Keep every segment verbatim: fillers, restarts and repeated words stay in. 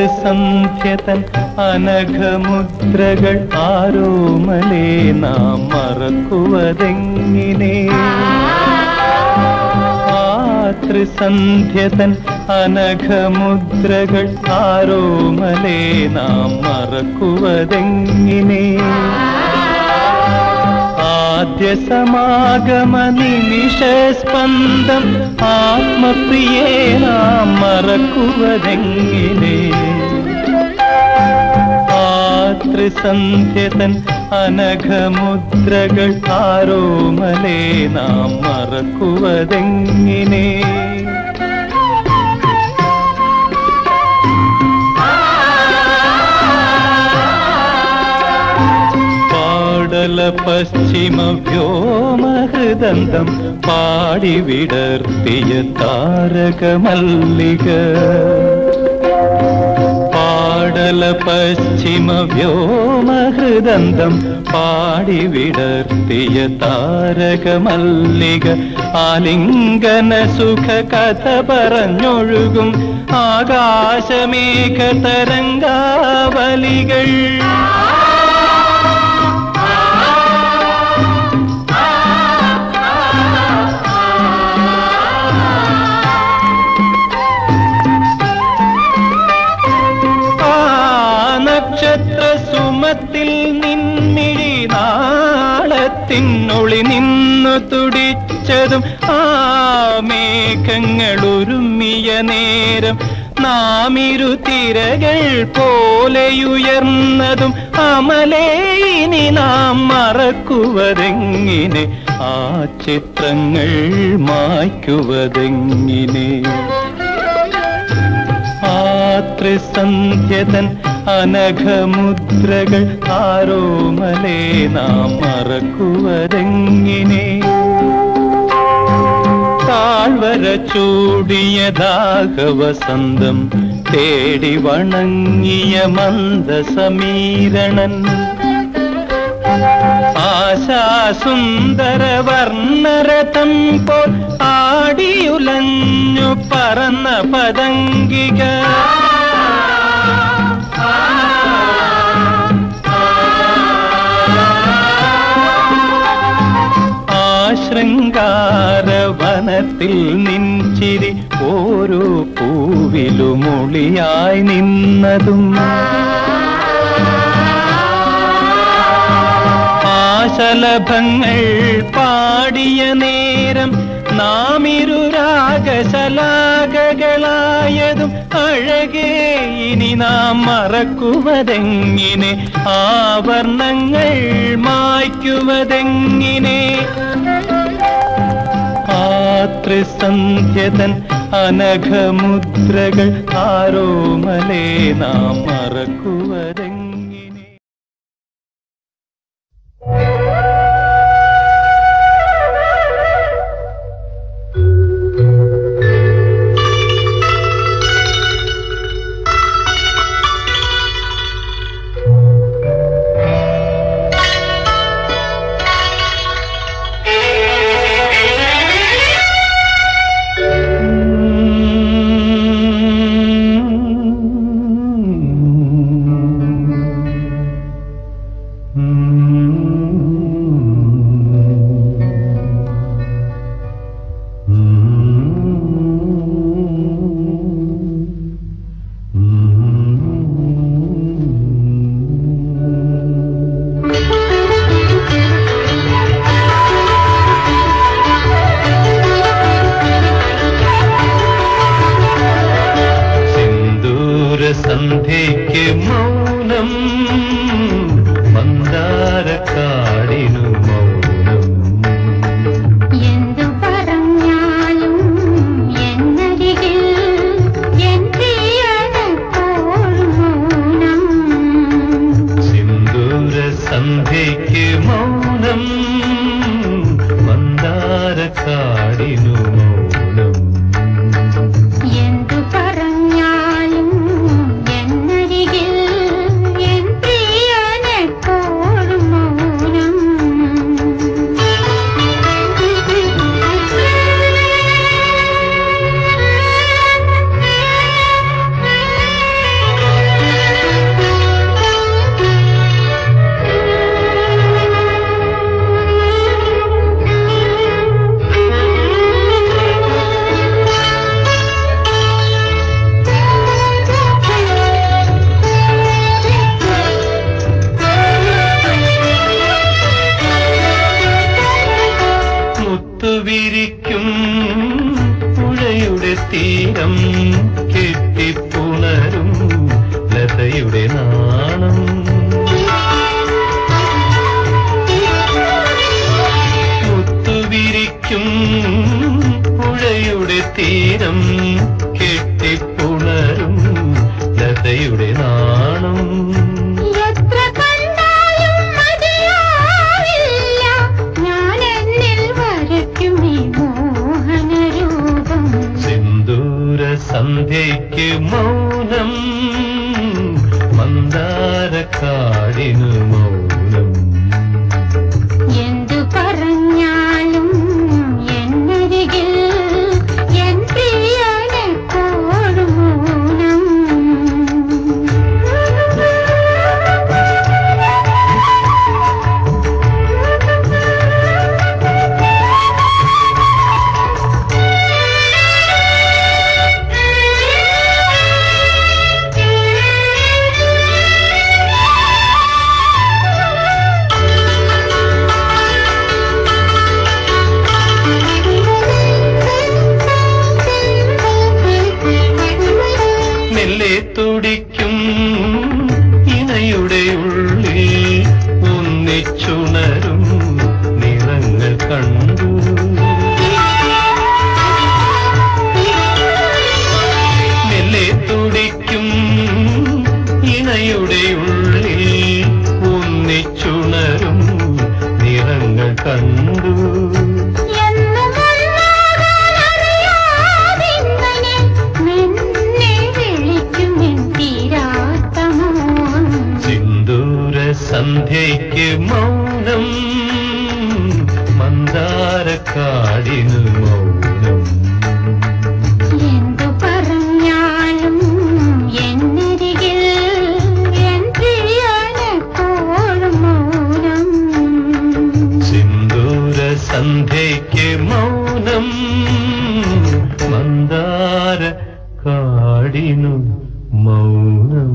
രാത്രിസന്ധ്യതൻ അനഘമുദ്രകൾ ആരോമലേ നാം മറക്കുവതെങ്ങിനെ രാത്രിസന്ധ്യതൻ അനഘമുദ്രകൾ ആരോമലേ നാം മറക്കുവതെങ്ങിനെ ആദ്യ സമാഗമ നിമിഷസ്പന്ദം ആത്മപ്രിയേ നാം മറക്കുവതെങ്ങിനെ രാത്രിസന്ധ്യതൻ അനഘമുദ്രകൾ ആരോമലേ നാം മറക്കുവതെങ്ങിനെ പാടല പശ്ചിമ വ്യോമഹൃദന്തം പാടി വിടർത്തിയ താരകമല്ലിക പാടല പശ്ചിമ വ്യോമഹൃദന്തം പാടി വിടർത്തിയ താരകമല്ലിക ആലിംഗന സുഖ കഥ പറഞ്ഞൊഴുകും ആകാശമേഘ തരംഗാവലികൾ സുമത്തിൽ നിന്നിഴി നാളത്തിനൊളി നിന്നു തുടിച്ചതും ആ മേഘങ്ങൾ ഒരുമിയ നേരം നാമിരു തിരകൾ പോലെയുയർന്നതും അമലേ ഇനി നാം മറക്കുവതെങ്ങിനെ ആ ചിത്രങ്ങൾ മായ്ക്കുവതെങ്ങിനെ രാത്രിസന്ധ്യതൻ അനഘമുദ്രകൾ ആരോമലേ നാം മറക്കുവതെങ്ങിനെ താഴ്വര ചൂടിയ ദാഹവസന്തം തേടി വണങ്ങിയ മന്ദസമീരണൻ ആശാസുന്ദര വർണ്ണരഥം പോൽ ആടിയുലഞ്ഞു പറന്ന പതംഗിക ആ ശൃംഗാരവനത്തിൽ നിൻചിരി ഓരോ പൂവിലുമൊളിയായി നിന്നതും ശലഭങ്ങൾ പാടിയ നേരം നാമിരു രാഗശലാകകളായതും അഴകേ ഇനി നാം മറക്കുവതെങ്ങിനെ ആവർണ്ണങ്ങൾ മായ്ക്കുവതെങ്ങിനെ രാത്രിസന്ധ്യതൻ അനഘമുദ്രകൾ ആരോമലേ നാം മറക്കുവതെങ്ങിനെ സന്ധ്യയ്ക്ക് മൗനം മന്ദാരക്കാടിനു മൗനം എന്തു പറഞ്ഞാലും എന്നരികിൽ എൻ പ്രിയനെപ്പോൾ മൗനം സിന്ദൂര സന്ധ്യയ്ക്ക് മൗനം മന്ദാരക്കാടിനു മൗനം എന്തു പറഞ്ഞാലും എന്നരികിൽ എൻ പ്രിയ സന്ധ്യയ്ക്ക് മൗനം മന്ദാരക്കാടിനു മൗനം എന്തു പറഞ്ഞാലും എന്നരികിൽ എൻ പ്രിയനെപ്പോഴും മൗനം. തുടിക്കും ഇണയുടെ ഉള്ളിൽ ഒന്നിച്ചുണരും നിറങ്ങൾ കണ്ടു. മെല്ലെ തുടിക്കും ഇണയുടെ ഉള്ളിൽ ഒന്നിച്ചുണരും നിറങ്ങൾ കണ്ടു. സന്ധ്യയ്ക്ക് മൗനം മന്ദാരക്കാടിനു മൗനം. എന്തു പറഞ്ഞാലും എന്നരികിൽ എൻ പ്രിയനെപ്പോഴും മൗനം. സിന്ദൂര സന്ധ്യയ്ക്ക് മൗനം മന്ദാരക്കാടിനു മൗനം.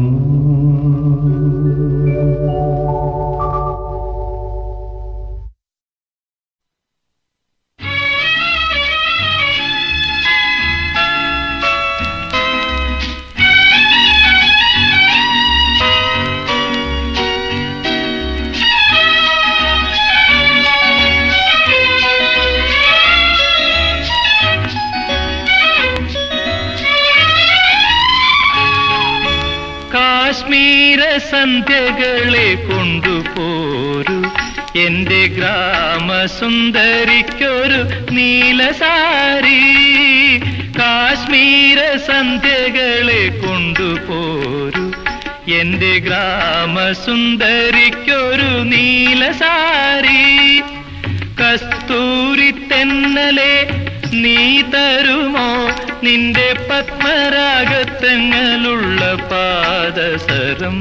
കാശ്മീര സന്ധ്യകളെ കൊണ്ടുപോരു എന്റെ ഗ്രാമസുന്ദരിക്കൊരു നീലസാരി. കാശ്മീര സന്ധ്യകളെ കൊണ്ടുപോരു എന്റെ ഗ്രാമസുന്ദരിക്കൊരു നീലസാരി. കസ്തൂരി തെന്നലെ നീ തരുമോ നിന്റെ പത്മരാഗത്തങ്ങളുള്ള പാദസരം.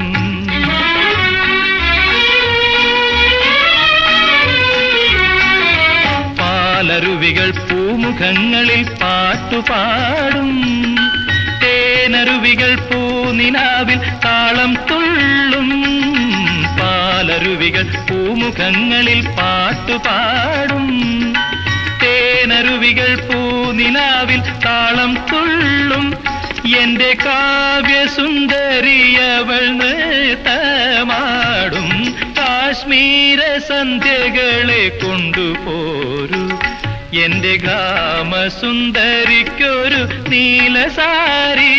പാലരുവികൾ പൂമുഖങ്ങളിൽ പാട്ടുപാടും. തേനരുവികൾ പൂനിലാവിൽ താളം തുള്ളും. പാലരുവികൾ പൂമുഖങ്ങളിൽ പാട്ടുപാടും. തേനരുവികൾ പൂനിലാവിൽ താളം തുള്ളും. എന്റെ കാവ്യസുന്ദരിയവൾ നൃത്തമാടും. കാശ്മീര സന്ധ്യകളെ കൊണ്ടുപോരു എന്റെ ഗ്രാമസുന്ദരിക്കൊരു നീലസാരി.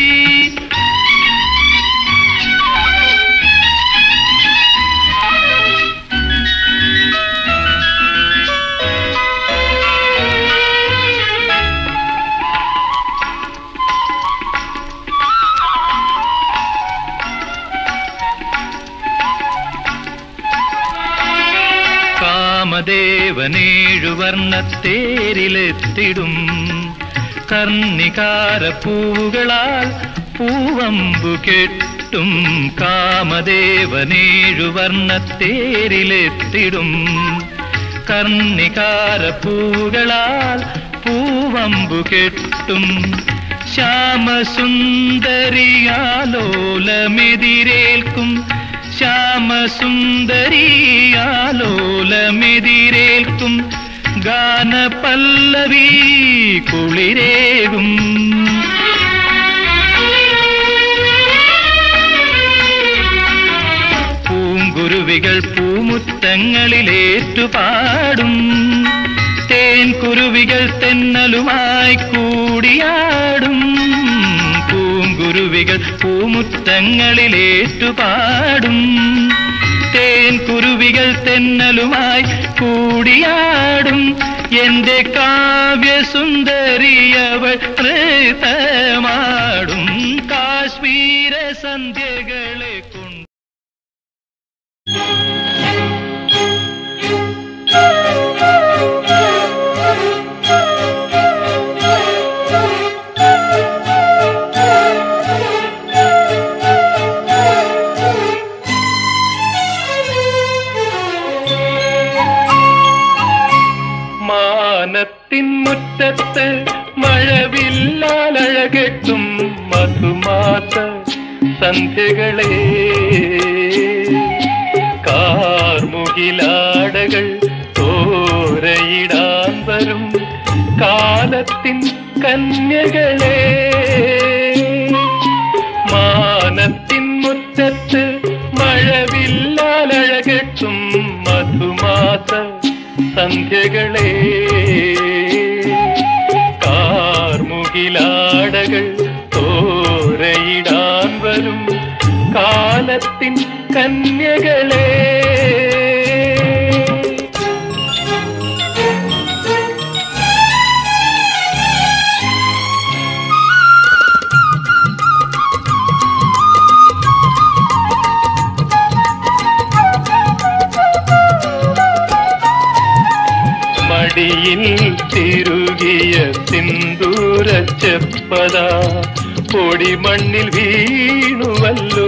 കാമദേവനേഴു വർണ്ണത്തേരിലെത്തിടും. കർണികാര പൂവുകളാൽ പൂവമ്പു കെട്ടും. കാമദേവനേഴു വർണ്ണത്തേരിലെത്തിടും. കർണികാര പൂവുകളാൽ പൂവമ്പു കെട്ടും. ശ്യാമസുന്ദരിയാലോലമെതിരേൽക്കും. ശ്യാമസുന്ദരിയാലോലമെതിരേൽക്കും. ഗാനപല്ലവി കുളിരേകും. പൂങ്കുരുവികൾ പൂമുറ്റങ്ങളിലേറ്റുപാടും. തേൻകുരുവികൾ തെന്നലുമായി കൂടിയാടും. പൂങ്കുരുവികൾ പൂമുറ്റങ്ങളിലേറ്റുപാടും. തേൻകുരുവികൾ തെന്നലുമായി കൂടിയാടും. എന്റെ കാവ്യസുന്ദരിയവൾ നൃത്തമാടും കാശ്മീര സന്ധ്യകളെ കൊണ്ട്. മാനത്തിൻ മുറ്റത്ത് മഴവില്ലാലഴകെട്ടും മധുമാസ സന്ധ്യകളെ കാർമുകിലാടകൾ തോരയിടാൻ വരും കാലത്തിൻ കന്യകളെ. മാനത്തിൻ മുറ്റത്ത് മഴവില്ലാലഴകെട്ടും മധുമാസ സന്ധ്യകളെ കാർമുകിലാടകൾ തോരയിടാൻ വരും കാലത്തിൻ കന്യകളെ. മടിയിൽ തിരുകിയ സിന്ദൂര ചെപ്പത പൊടിമണ്ണിൽ വീണുവല്ലോ.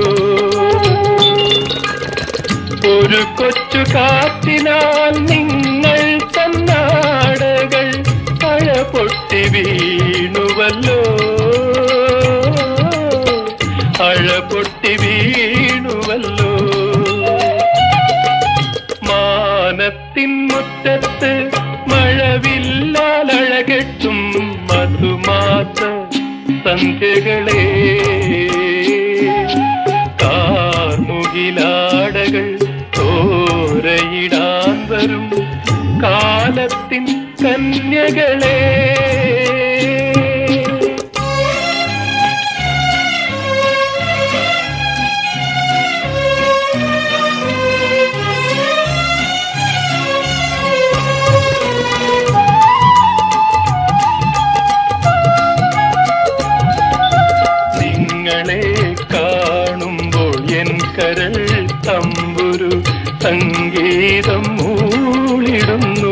ഒരു കൊച്ചു കാറ്റിനാൽ നിങ്ങൾ തന്നാടകൾ പഴ പൊട്ടി വീണുവല്ലോ. അഴ പൊട്ടി വീണുവല്ലോ. മാനത്തിൻ മുറ്റത്ത് മഴവില്ലാലഴകെട്ടും മധുമാസ സന്ധ്യകളെ കാർമുകിലാടകൾ തോരയിടാൻ വരും കാലത്തിൻ കന്യകളെ. കാണുമ്പോൾ എൻ കരൾ തമ്പുരു സംഗീതം മൂളിടുന്നു.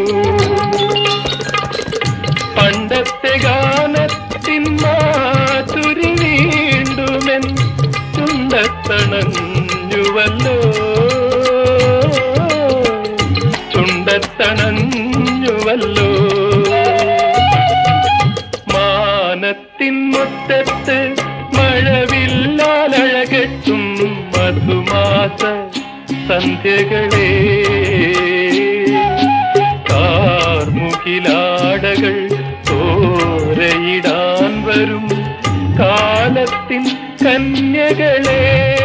പണ്ടത്തെ ഗാനത്തിൻ മാധുരി വീണ്ടുമെൻ ചുണ്ടത്തണഞ്ഞുവല്ലോ. ചുണ്ടത്തണഞ്ഞുവല്ലോ. മാനത്തിൻ മുറ്റത്ത് മഴവില്ലാലഴകെട്ടും മധുമാസ സന്ധ്യകളെ കാർമുകിലാടകൾ തോരയിടാൻ വരും കാലത്തിൻ കന്യകളെ.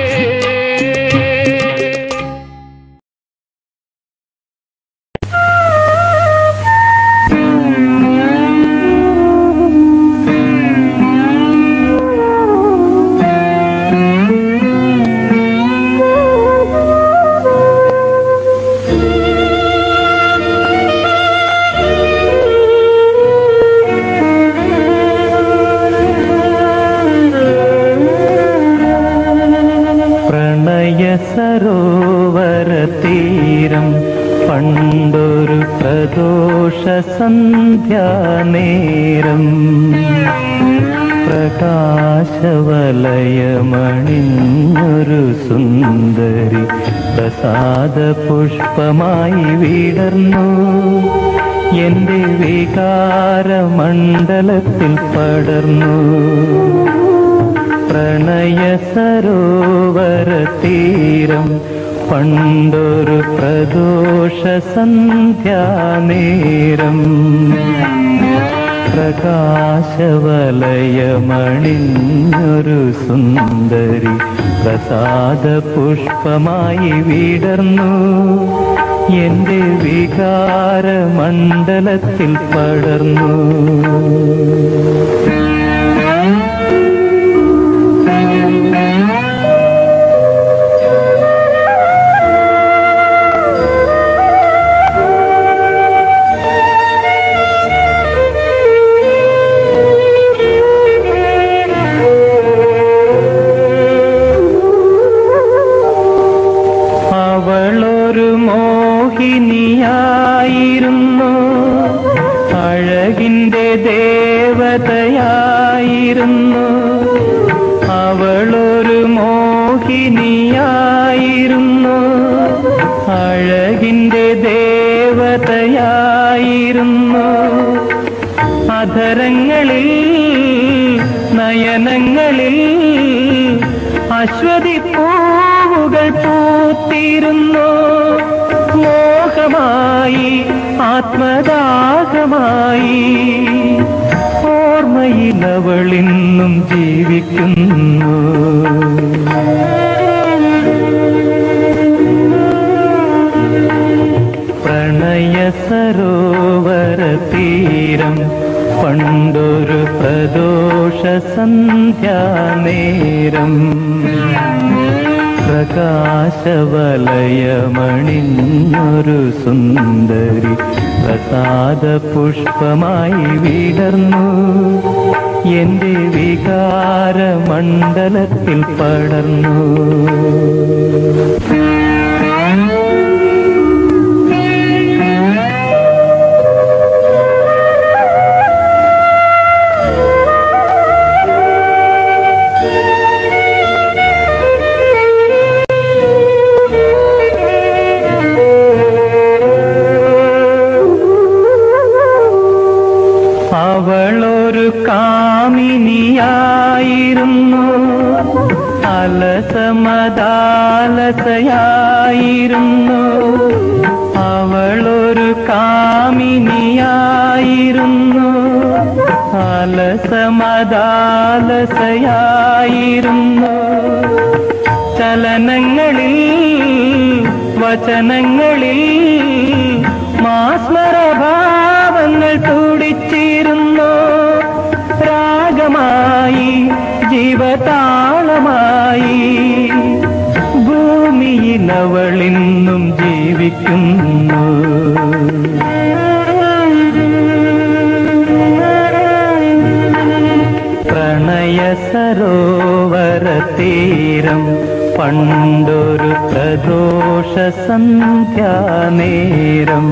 സരോവരതീരം പണ്ടൊരു പ്രദോഷ സന്ധ്യാനേരം പ്രകാശവലയമണിഞ്ഞൊരു സുന്ദരി പ്രസാദ പുഷ്പമായി വിടർന്നു. എന്റെ വികാരമണ്ഡലത്തിൽ പടർന്നു. പ്രണയ സരോവരതീരം പണ്ടൊരു പ്രദോഷ സന്ധ്യാനേരം പ്രകാശവലയമണിഞ്ഞൊരു സുന്ദരി പ്രസാദ പുഷ്പമായി വിടർന്നു. എന്റെ വികാരമണ്ഡലത്തിൽ പടർന്നു. അശ്വതി പൂവുകൾ പൂത്തിരുന്നു മോഹമായി ആത്മദാഹമായി ഓർമ്മയിലവളിന്നും ജീവിക്കുന്നു പ്രണയ സരോവര തീരം പണ്ടൊരു പ്രദോഷ സന്ധ്യാനേരം പ്രകാശവലയമണിഞ്ഞൊരു സുന്ദരി പ്രസാദ പുഷ്പമായി വിടർന്നു എന്റെ വികാരമണ്ഡലത്തിൽ പടർന്നു അവളൊരു കാമിനിയായിരുന്നു അലസമദാലസയായിരുന്നു അവളൊരു കാമിനിയായിരുന്നു അലസമദാലസയായിരുന്നു ചലനങ്ങളിൽ വചനങ്ങളിൽ മാസ്മരഭാവങ്ങൾ തുടിച്ചിരുന്നു രാഗമായി ജീവതാളമായി ഭൂമിയിലവളിന്നും ജീവിക്കുന്നു പ്രണയ സരോവര തീരം പണ്ടൊരു പ്രദോഷ സന്ധ്യാനേരം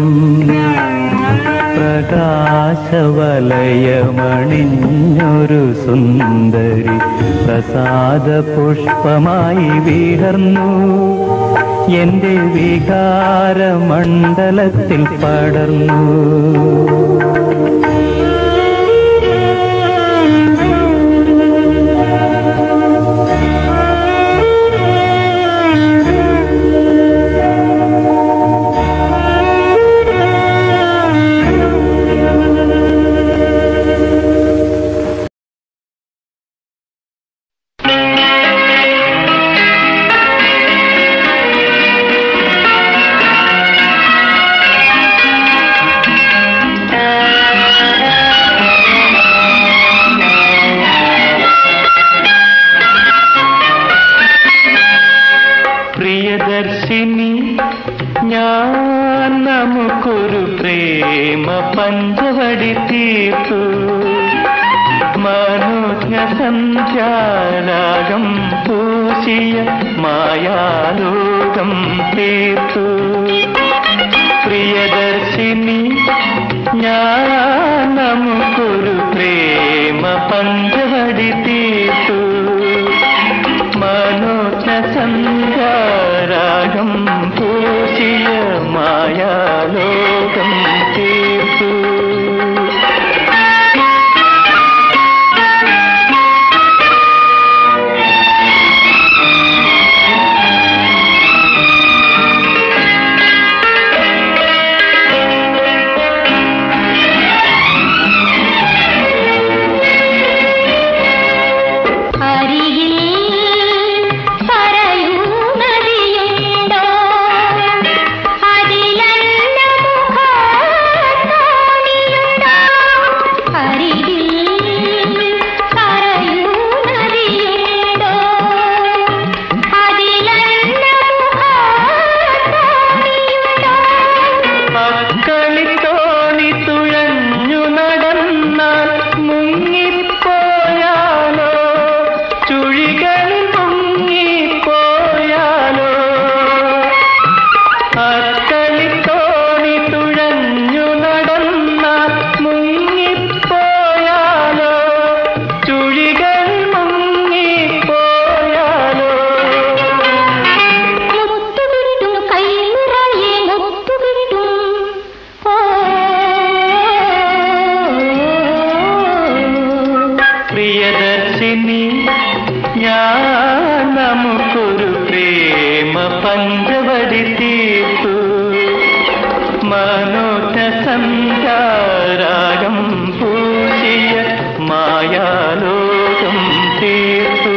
പ്രകാശവലയമണിഞ്ഞൊരു സുന്ദരി പ്രസാദ പുഷ്പമായി വിടർന്നു എന്റെ വികാരമണ്ഡലത്തിൽ പടർന്നു പഞ്ചവടി തീർത്തു മനോജ്ഞ സന്ധ്യാരാഗം പൂശിയ മായാലോകം തീർത്തു.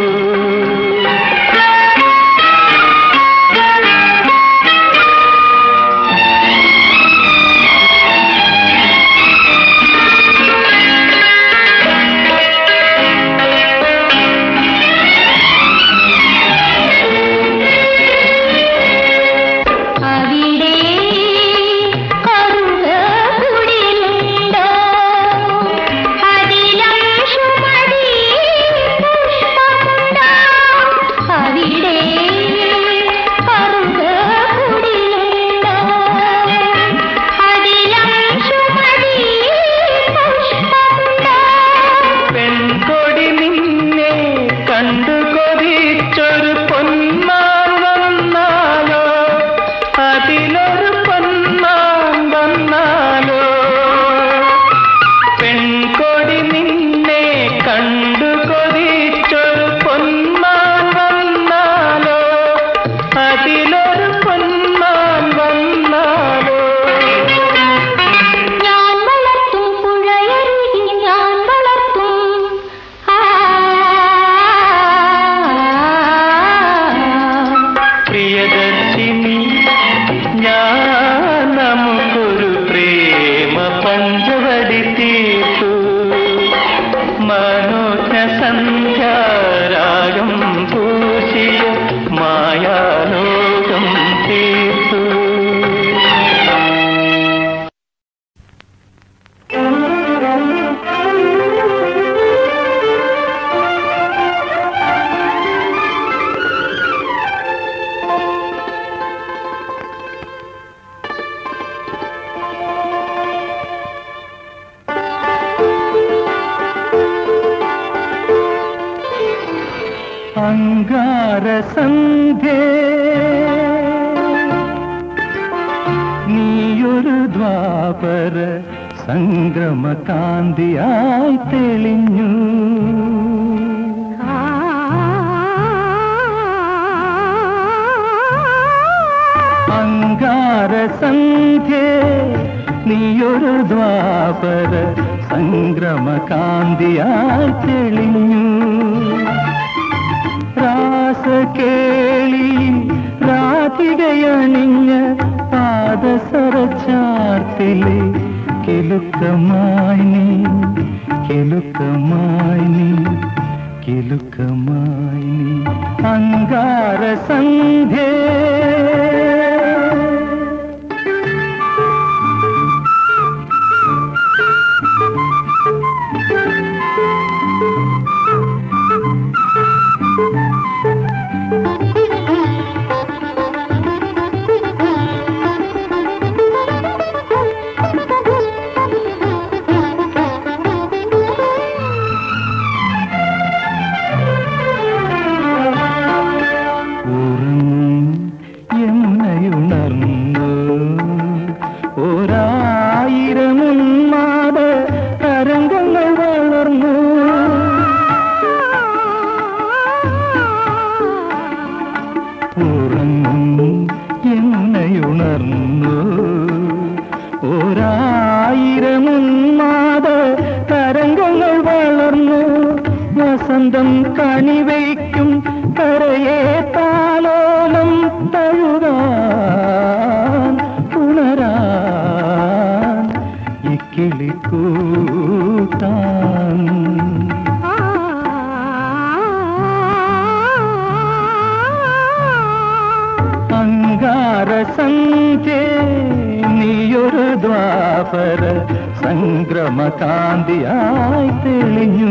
അങ്കാരസന്ധ്യേ നീയൊരു ദ്വാപര സംഗ്രമകാന്തിയായി തെളിഞ്ഞു. അങ്കാരസന്ധ്യേ നീയൊരു ദ്വാപര സംഗ്രമകാന്തിയായി തെളിഞ്ഞു. രാസകേളിയിൽ രാധികയണിഞ്ഞ പാദസരച്ചാർത്തിലെ കിലുക്കമായി നീ കിലുക്കമായി നീ കിലുക്കമായി നീ അങ്കാരസന്ധ്യേ. വസന്തം കണിവയ്ക്കും കരയെ താലോലം തഴുകാൻ ഉണരാൻ ഇക്കിളിക്കൂട്ടാൻ. അങ്കാരസന്ധ്യേ നീയൊരു ദ്വാപര സംഗ്രമകാന്തിയായി തെളിഞ്ഞു.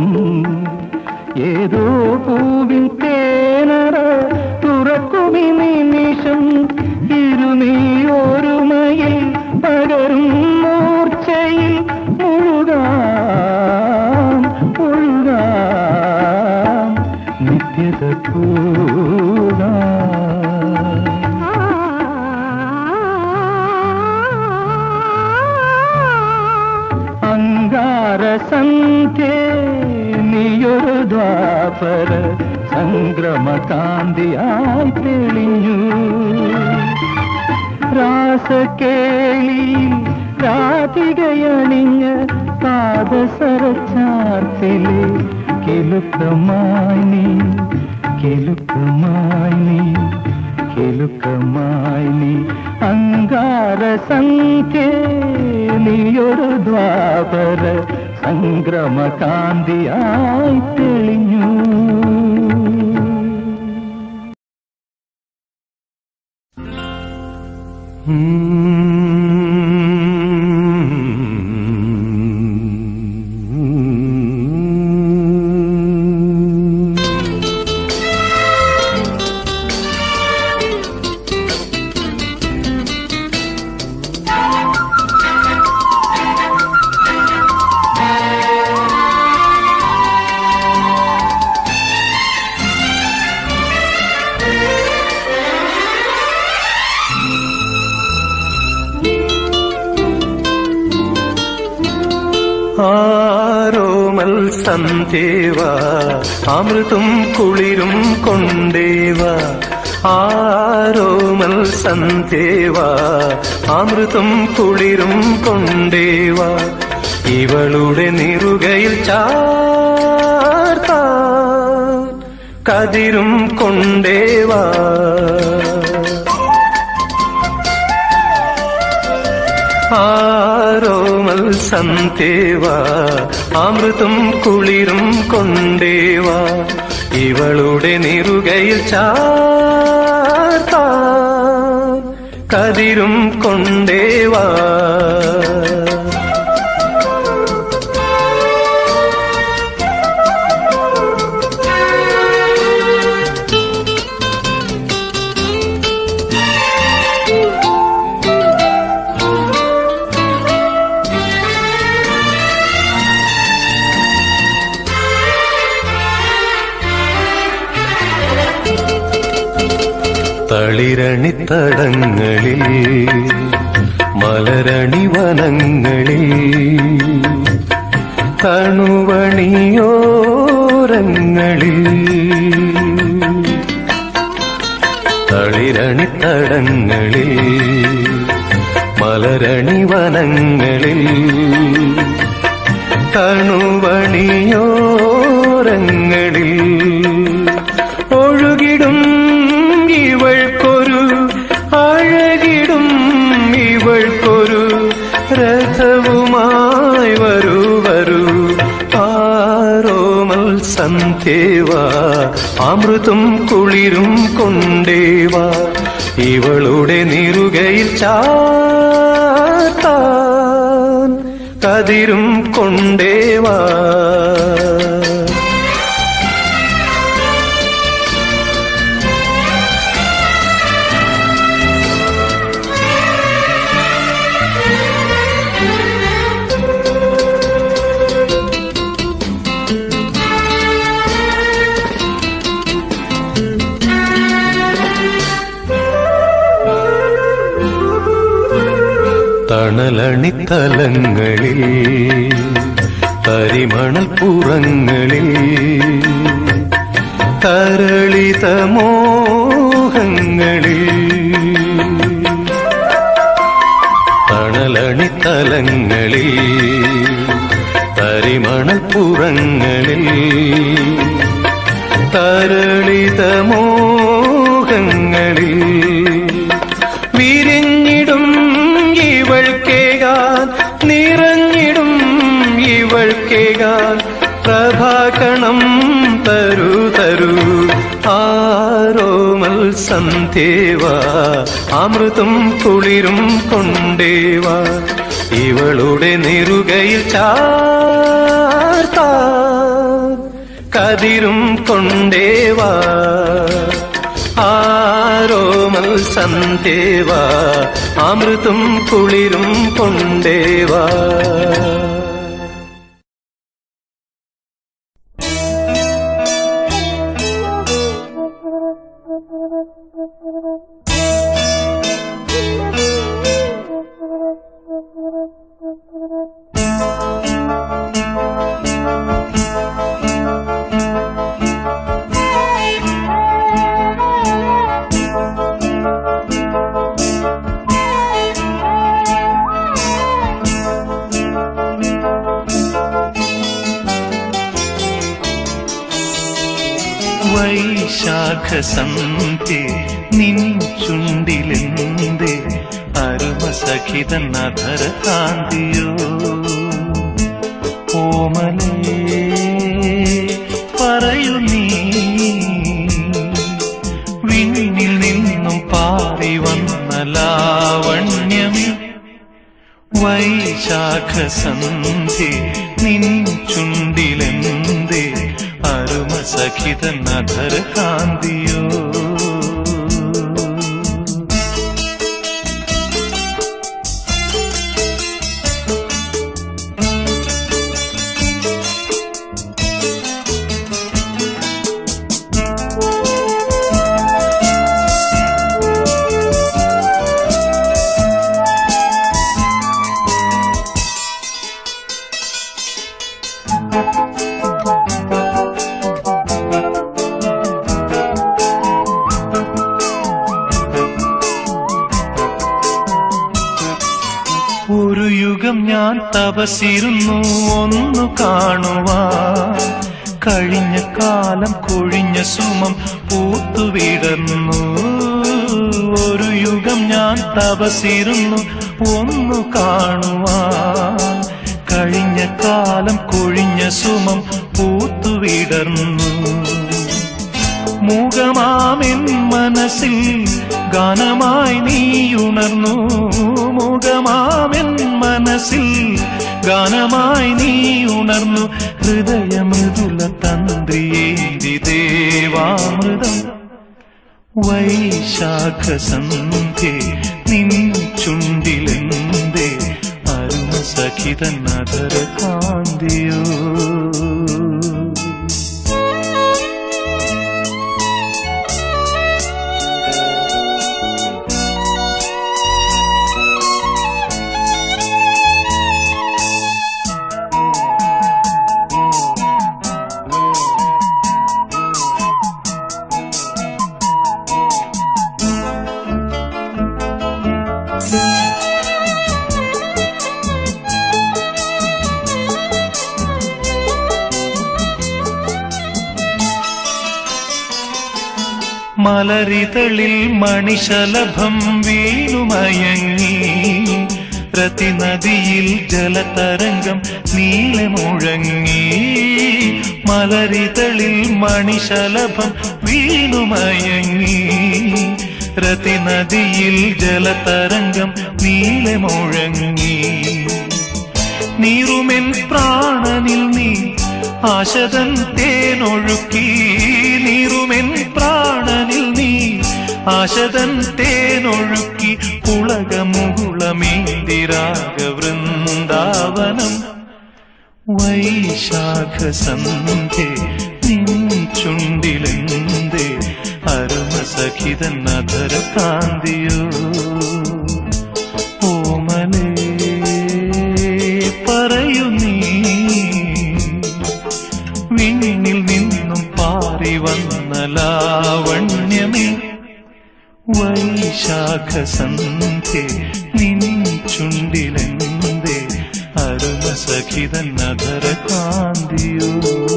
ഏതോ പൂവിൻ തേനറ തുറക്കുമി നിമിഷം ഇരുനീയോരുമയിൽ പകരും മൂർച്ചയിൽ മുഴുകാം മുഴുകാം നിത്യത പൂകാം. അങ്കാരസന്ധ്യേ നീയൊരു ദ്വാപര സംക്രമകാന്തിയായി തെളിഞ്ഞു. രാസകേളി രാധികയണിഞ്ഞ പാദസരച്ചാർത്തിലെ കിലുക്കമായി നീ കിലുക്കമായി നീ കിലുക്കമായി നീ. അങ്കാരസന്ധ്യേ നീയൊരു ദ്വാപര സംക്രമകാന്തിയായി തെളിഞ്ഞു. ആരോമൽ സന്ധ്യേവ അമൃതും കുളിരും കൊണ്ടേവ. ആരോമൽ സന്ധ്യേവ അമൃതും കുളിരും കൊണ്ടേവ. ഇവളുടെ നിറുകയിൽ ചാർത്താൻ കതിരും കൊണ്ടേവ. ആരോമൽ സന്ധ്യേവ അമൃതും കുളിരും കൊണ്ടേവ. ഇവളുടെ നിറുകയിൽ ചാർത്താൻ കതിരും കൊണ്ടേവ. തളിരണിത്തടങ്ങളിൽ മലരണി വനങ്ങളിൽ തണുവണിയോരങ്ങളിൽ. തളിരണിത്തടങ്ങളിൽ മലരണി വനങ്ങളിൽ തണുവണിയോരങ്ങളിൽ ഒഴുകിടും ഇവൾക്കൊരു അഴകിടും ഇവൾക്കൊരു രഥവുമായി വരൂ വരൂ. ആരോമൽ സന്ധ്യേവ അമൃതും കുളിരും കൊണ്ടേവ. ഇവളുടെ നിറുകയിൽ ചാർത്താൻ കതിരും കൊണ്ടേവ. തണലണിത്തലങ്ങളിൽ തരിമണൽ പുറങ്ങളിൽ തരളിത മോഹങ്ങളിൽ. തണലണിത്തലങ്ങളിൽ തരിമണൽ പുറങ്ങളിൽ തരളിത മോഹങ്ങളിൽ വിരിഞ്ഞിടും ഇവൾക്കേകാൻ നിറഞ്ഞിടും ഇവൾക്കേകാൻ പ്രഭാകണം തരൂ തരൂ. ആരോമൽ സന്ധ്യേവ അമൃതും കുളിരും കൊണ്ടേവ. ഇവളുടെ നിറുകയിൽ ചാർത്താൻ കതിരും കൊണ്ടേവാ ആരോമൽ സന്ധ്യേവാ അമൃതും കുളിരും കൊണ്ടേവാ. വൈശാഖസന്ധ്യേ നിൻ ചുണ്ടിലെന്തേ അരുമസഖിതന്നധര കാന്തിയോ ഓമലേ പറയൂ നീ വിണ്ണിൽ നിന്നും പാറി വന്ന ലാവണ്യമേ. വൈശാഖസന്ധ്യേ നിൻ ചുണ്ടിലെന്തേ അരുമസഖിതന്നധര കാന്തിയോ. ഒരു യുഗം ഞാൻ തപസിരുന്നു ഒന്നു കാണുവാൻ, കഴിഞ്ഞ കാലം കൊഴിഞ്ഞ സുമം പൂത്തുവിടർന്നു. ഒരു യുഗം ഞാൻ തപസിരുന്നു ഒന്നു കാണുവാൻ, കഴിഞ്ഞ കാലം കൊഴിഞ്ഞ സുമം പൂത്തുവിടർന്നു. മൂകമാമെൻ മനസ്സിൽ ഗാനമായി നീയുണർന്നു. മൂകമാമെൻ മനസ്സിൽ ഗാനമായി നീയുണർന്നു. ഹൃദയമൃദുല തന്ത്രിയേന്തി ദേവാമൃതം. വൈശാഖസന്ധ്യേ നിൻ ചുണ്ടിലെന്തേ അരുമസഖിതന്നധര കാന്തിയോ. മലരിതളിൽ മണിശലഭം വീണുമയങ്ങി, രതിനദിയിൽ ജലതരംഗം നീളെ മുഴങ്ങി. മലരിതളിൽ മണിശലഭം വീണുമയങ്ങി, രതിനദിയിൽ ജലതരംഗം നീളെ മുഴങ്ങി. നീറുമെൻ പ്രാണനിൽ നീ ആശതൻ തേനൊഴുക്കി. നീറുമെൻ പ്രാണനിൽ നീ ആശതൻ തേനൊഴുക്കി. പുളകമുകുളമേന്തിരാഗവൃന്ദാവനം. വൈശാഖസന്ധ്യേ നിൻ ചുണ്ടിലെന്തേ അരുമസഖിതന്നധര കാന്തിയോ. ഓമലേ പറയൂ നീ വിണ്ണിൽ നിന്നും പാറി വന്ന ലാവണ്യമേ. വൈശാഖസന്ധ്യേ നിൻ ചുണ്ടിലെന്തേ അരുമസഖിതന്നധര കാന്തിയോ.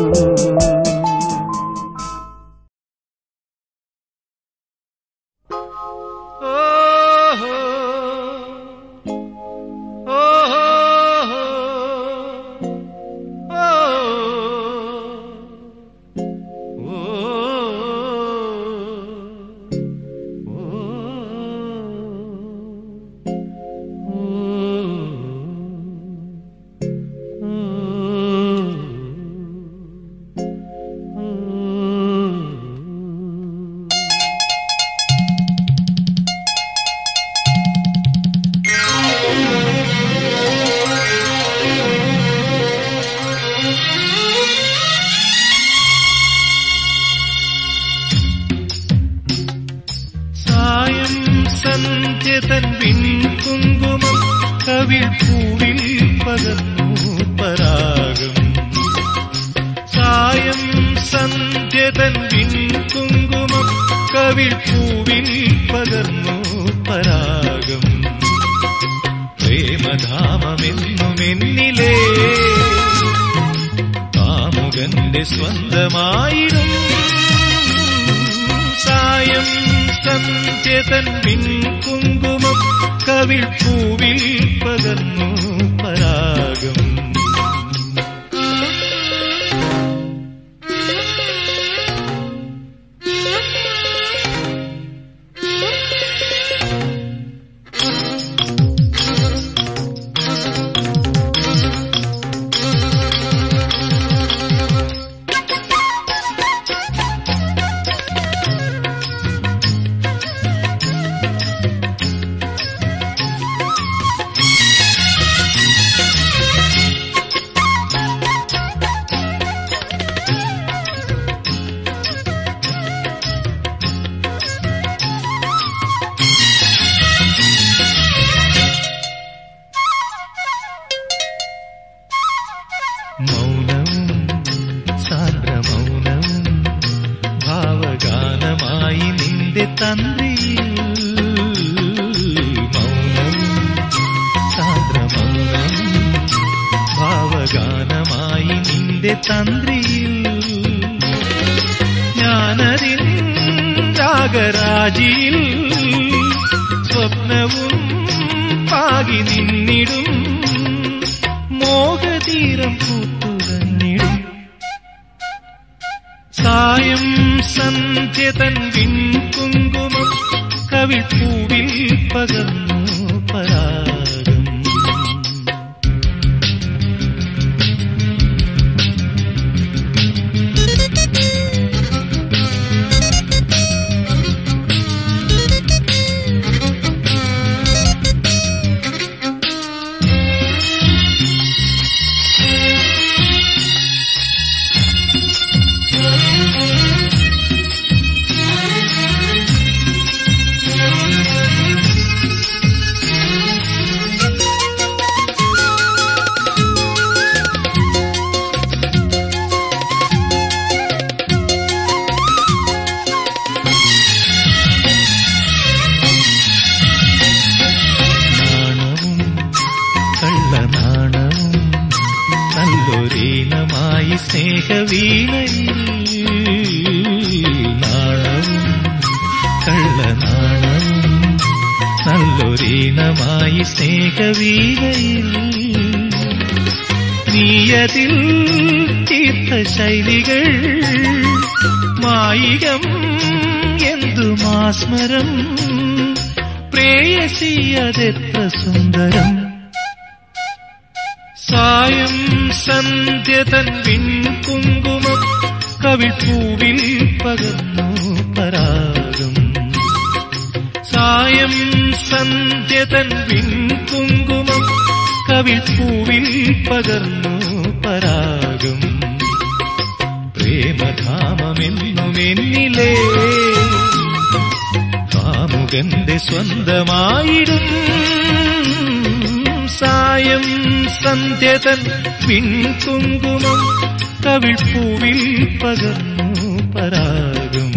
Oh, oh, oh, oh. സന്ധ്യതൻ വിൺകുങ്കുമം കവിൾ പൂവിൽ പകർന്നു പരാഗം. സായം സന്ധ്യതൻ വിൺകുങ്കുമം കവിൾ പൂവിൽ പകർന്നു പരാഗം. പ്രേമധാമമെന്നുമെന്നിലേ കാമുകന്റെ സ്വന്തമായിടും. സായം സന്ധ്യതൻ വിൺകുങ്കുമം കവിൾ പൂവിൽ പകർന്നു പരാഗം. രാഗരാജിയിൽ സ്വപ്നവും പാകി നിന്നിടും. മോഹതീരം പൂത്തുറഞ്ഞിടും. സായം സന്ധ്യതൻ വിൺകുങ്കുമം കവിൾ പൂവിൽ പകർന്നു പരാഗം. സ്നേഹവീണയിൽ നാണവും കള്ളനാണവും നല്ലൊരീണമായി സ്നേഹവീണയിൽ നീയതിൽ തീർത്ഥശൈലികൾ മായികം എന്തു മാസ്മരം പ്രേയസി അതെത്ര സുന്ദരം. സായം സന്ധ്യതൻ വിൺകുങ്കുമം കവിൾ പൂവിൽ പകർന്നു പരാഗം. സായം സന്ധ്യതൻ വിൺകുങ്കുമം കവിൾ പൂവിൽ പകർന്നു പരാഗം. പ്രേമധാമമെന്നുമെന്നിലേ കാമുകന്റെ സ്വന്തമായിടും. സായം സന്ധ്യതൻ വിൺകുങ്കുമം കവിൾ പൂവിൽ പകർന്നു പരാഗം.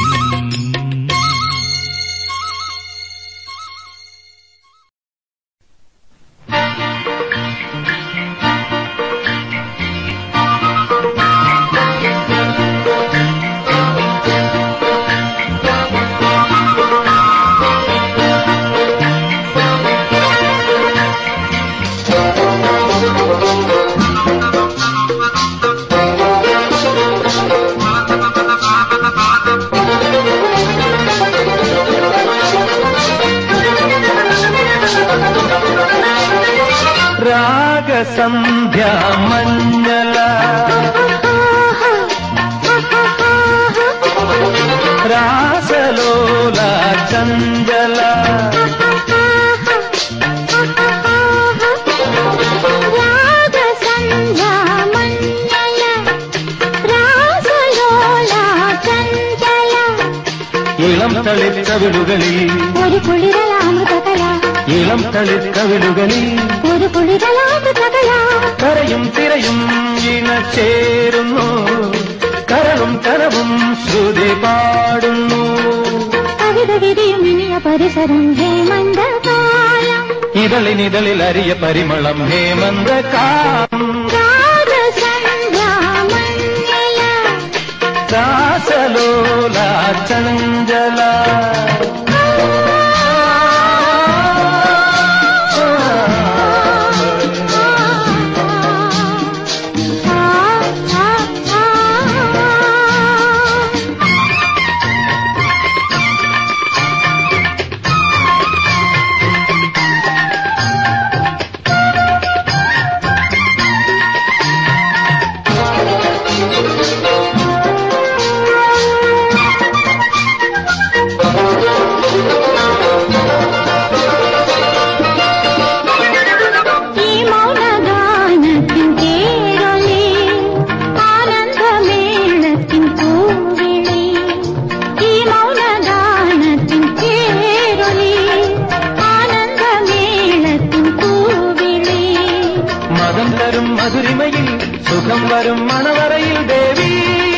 രാഗസന്ധ്യാ മഞ്ഞള രാസലോല ചഞ്ചല രാഗസന്ധ്യാ മഞ്ഞള രാസലോല ചഞ്ചല ഇളം തളിർക്കവിളുകളിൽ ഒരു കുളിരലാമൃതകല ഇളം തളിർക്കവിളുകളിൽ ഒരു കുളിരലാമൃതകല കരയും തിരയും ഇണചേരുന്നു കരളും കരവും ശ്രുതി പാടുന്നു കവിത വിരിയും ഇനിയ പരിസരം ഹേമന്തകാലം ഇതളിനിതളിൽ അരിയ പരിമളം ഹേമന്തകാലം രാജസന്ധ്യാമഞ്ജല രാസലോല ചഞ്ചല സുഖം വരും മണവറയിൽ ദേവി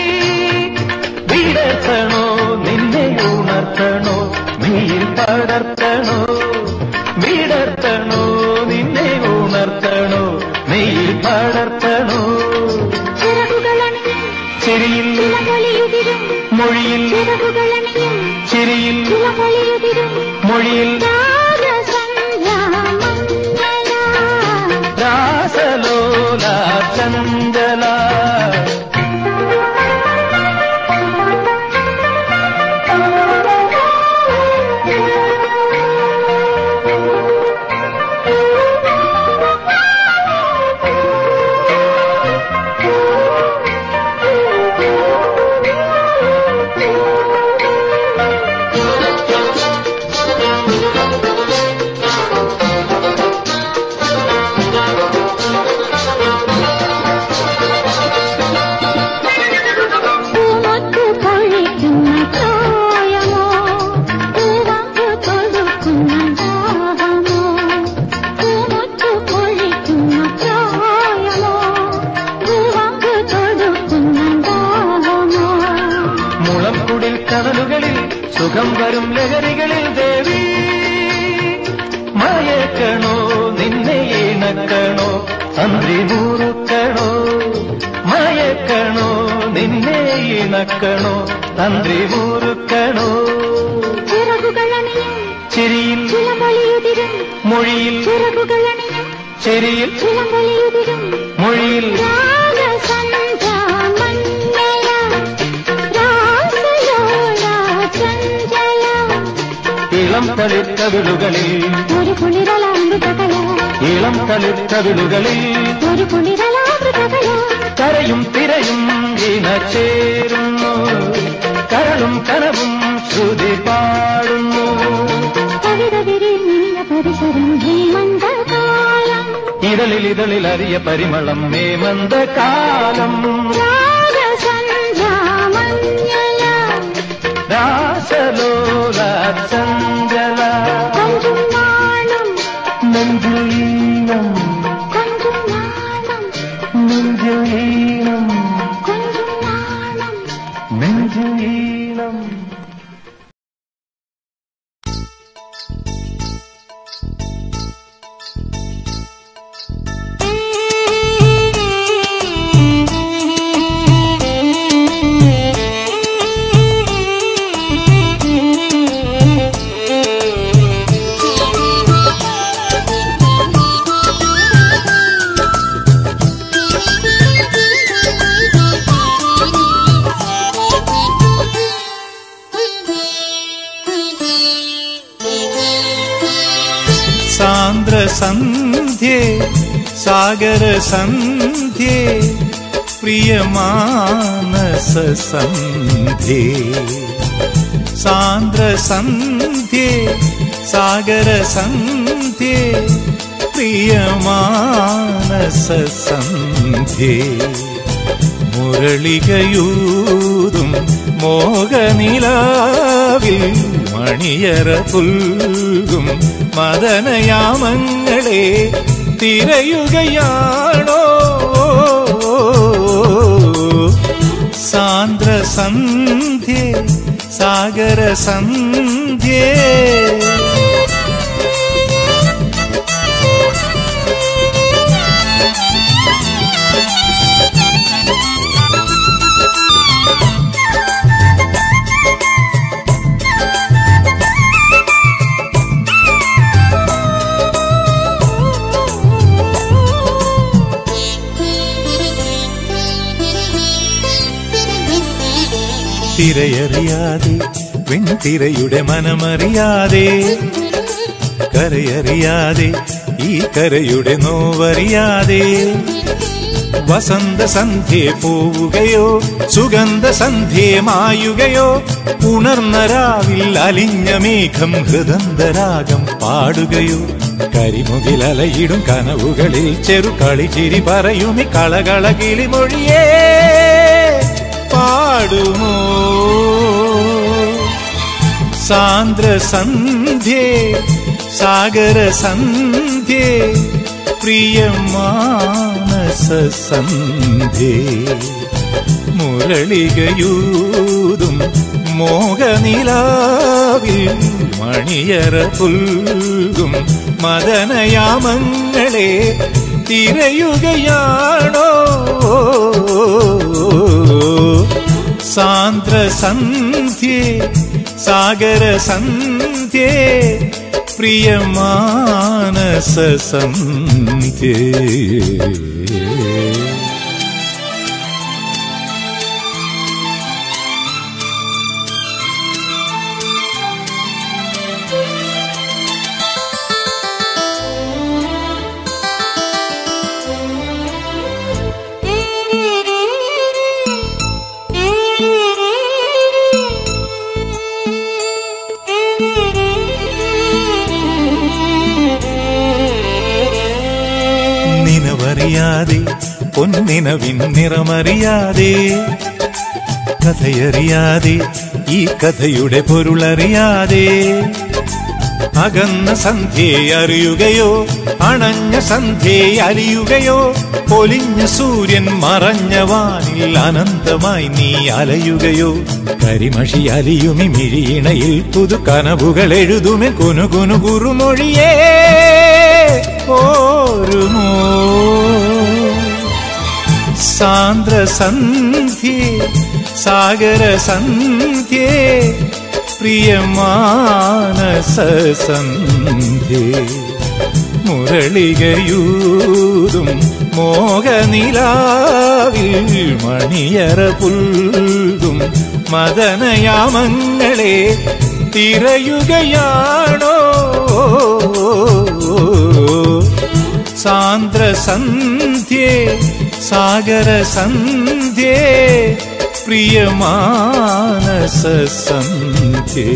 വീടർത്തണോ നിന്നെ ഉണർത്തണോ നീയിൽ പടർത്തണോ വീടർത്തണോ നിന്നെ ഉണർത്തണോ നീയിൽ പടർത്തണോ ചിരിയിൽ മൊഴിയിൽ ചിരിയിൽ മൊഴിയിൽ രാസലോല ചഞ്ചല സുഖം വരും ലഹരികളിൽ ദേവി മയക്കണോ നിന്നെ ഇണക്കണോ തന്ത്രി മുറുക്കണോ മയക്കണോ നിന്നെ ഇണക്കണോ തന്ത്രി മുറുക്കണോ ചിരിയിൽ മൊഴിയിൽ ചിരിയിൽ മൊഴിയിൽ ഇളം തളിർക്കവിളുകളിൽ ഒരു കുളിരലാമൃതകല ഇളം തളിർക്കവിളുകളിൽ ഒരു കുളിരലാമൃതകല കരയും തിരയും ഇണചേരുന്നു കരളും കനവും ശ്രുതി പാടുന്നു കവിത വിരിഞ്ഞ പരിസരം ഹേമന്തകാലം ഇതളിൽ ഇതളിൽ അറിയ പരിമളം ഹേമന്തകാലം രാജസന്ധ്യാമഞ്ജല രാസലോല ചഞ്ചല കൊഞ്ചും നാണം നെഞ്ചുലീനം കൊഞ്ചും നാണം നെഞ്ചുലീനം കൊഞ്ചും നാണം നെഞ്ചുലീനം സാന്ദ്രസന്ധ്യേ സാഗരസന്ധ്യേ പ്രിയമാനസസന്ധ്യേ സാന്ദ്രസന്ധ്യേ സാഗരസന്ധ്യേ പ്രിയമാനസസന്ധ്യേ മുരളികയൂതും മോഹനിലാവിൽ മണിയറ പുൽകും മദനയാമങ്ങളെ തിരയുകയാണോ സാന്ദ്ര സന്ധ്യേ സാഗര സന്ധ്യേ തിരയറിയാതെ വെൺതിരയുടെ മനമറിയാതെ കരയറിയാതെ ഈ കരയുടെ നോവറിയാതെ വസന്ത സന്ധ്യേ പോവുകയോ സുഗന്ധ സന്ധ്യേ മായുകയോ ഉണർന്ന രാവിൽ അലിഞ്ഞ മേഘം ഹൃദന്തരാഗം പാടുകയോ കരിമുകിലലയിടും കനവുകളിൽ ചെറു കളിച്ചിരി പറയുമി കളകള കിളിമൊഴിയേ പാടുമോ സാന്ദ്ര സന്ധ്യേ സാഗര സന്ധ്യേ പ്രിയമാനസ സന്ധ്യേ മുരളികയൂതും മോഹനിലാവിൽ മണിയറ പുൽകും മദനയാമങ്ങളെ തിരയുകയാണോ സാന്ദ്ര സന്ധ്യേ സാഗര സന്ധ്യേ പ്രിയമാനസ സന്ധ്യേ നിനവറിയാതെ പൊന്നിനവിൻ നിറമറിയാതെ കഥയറിയാതെ ഈ കഥയുടെ പൊരുളറിയാതെ അകന്ന സന്ധ്യയെ അറിയുകയോ അണഞ്ഞ സന്ധ്യയെ അലിയുകയോ പൊലിഞ്ഞ സൂര്യൻ മറഞ്ഞ വാനിൽ അനന്തമായി നീ അലയുകയോ കരിമഷി അലിയുമി മിഴിയിണയിൽ പുതു കനവുകൾ എഴുതുമെ കുനുകുനു കുറുമൊഴിയേ ഓരുമോ സാന്ദ്ര സന്ധ്യേ സാഗര സന്ധ്യേ പ്രിയമാനസ സന്ധ്യേ മുരളികയൂതും മോഹനിലാവിൽ മണിയറ പുൽകും മദനയാമങ്ങളെ തിരയുകയാണോ സാന്ദ്ര സന്ധ്യേ സാഗര സന്ധ്യേ പ്രിയമാനസ സന്ധ്യേ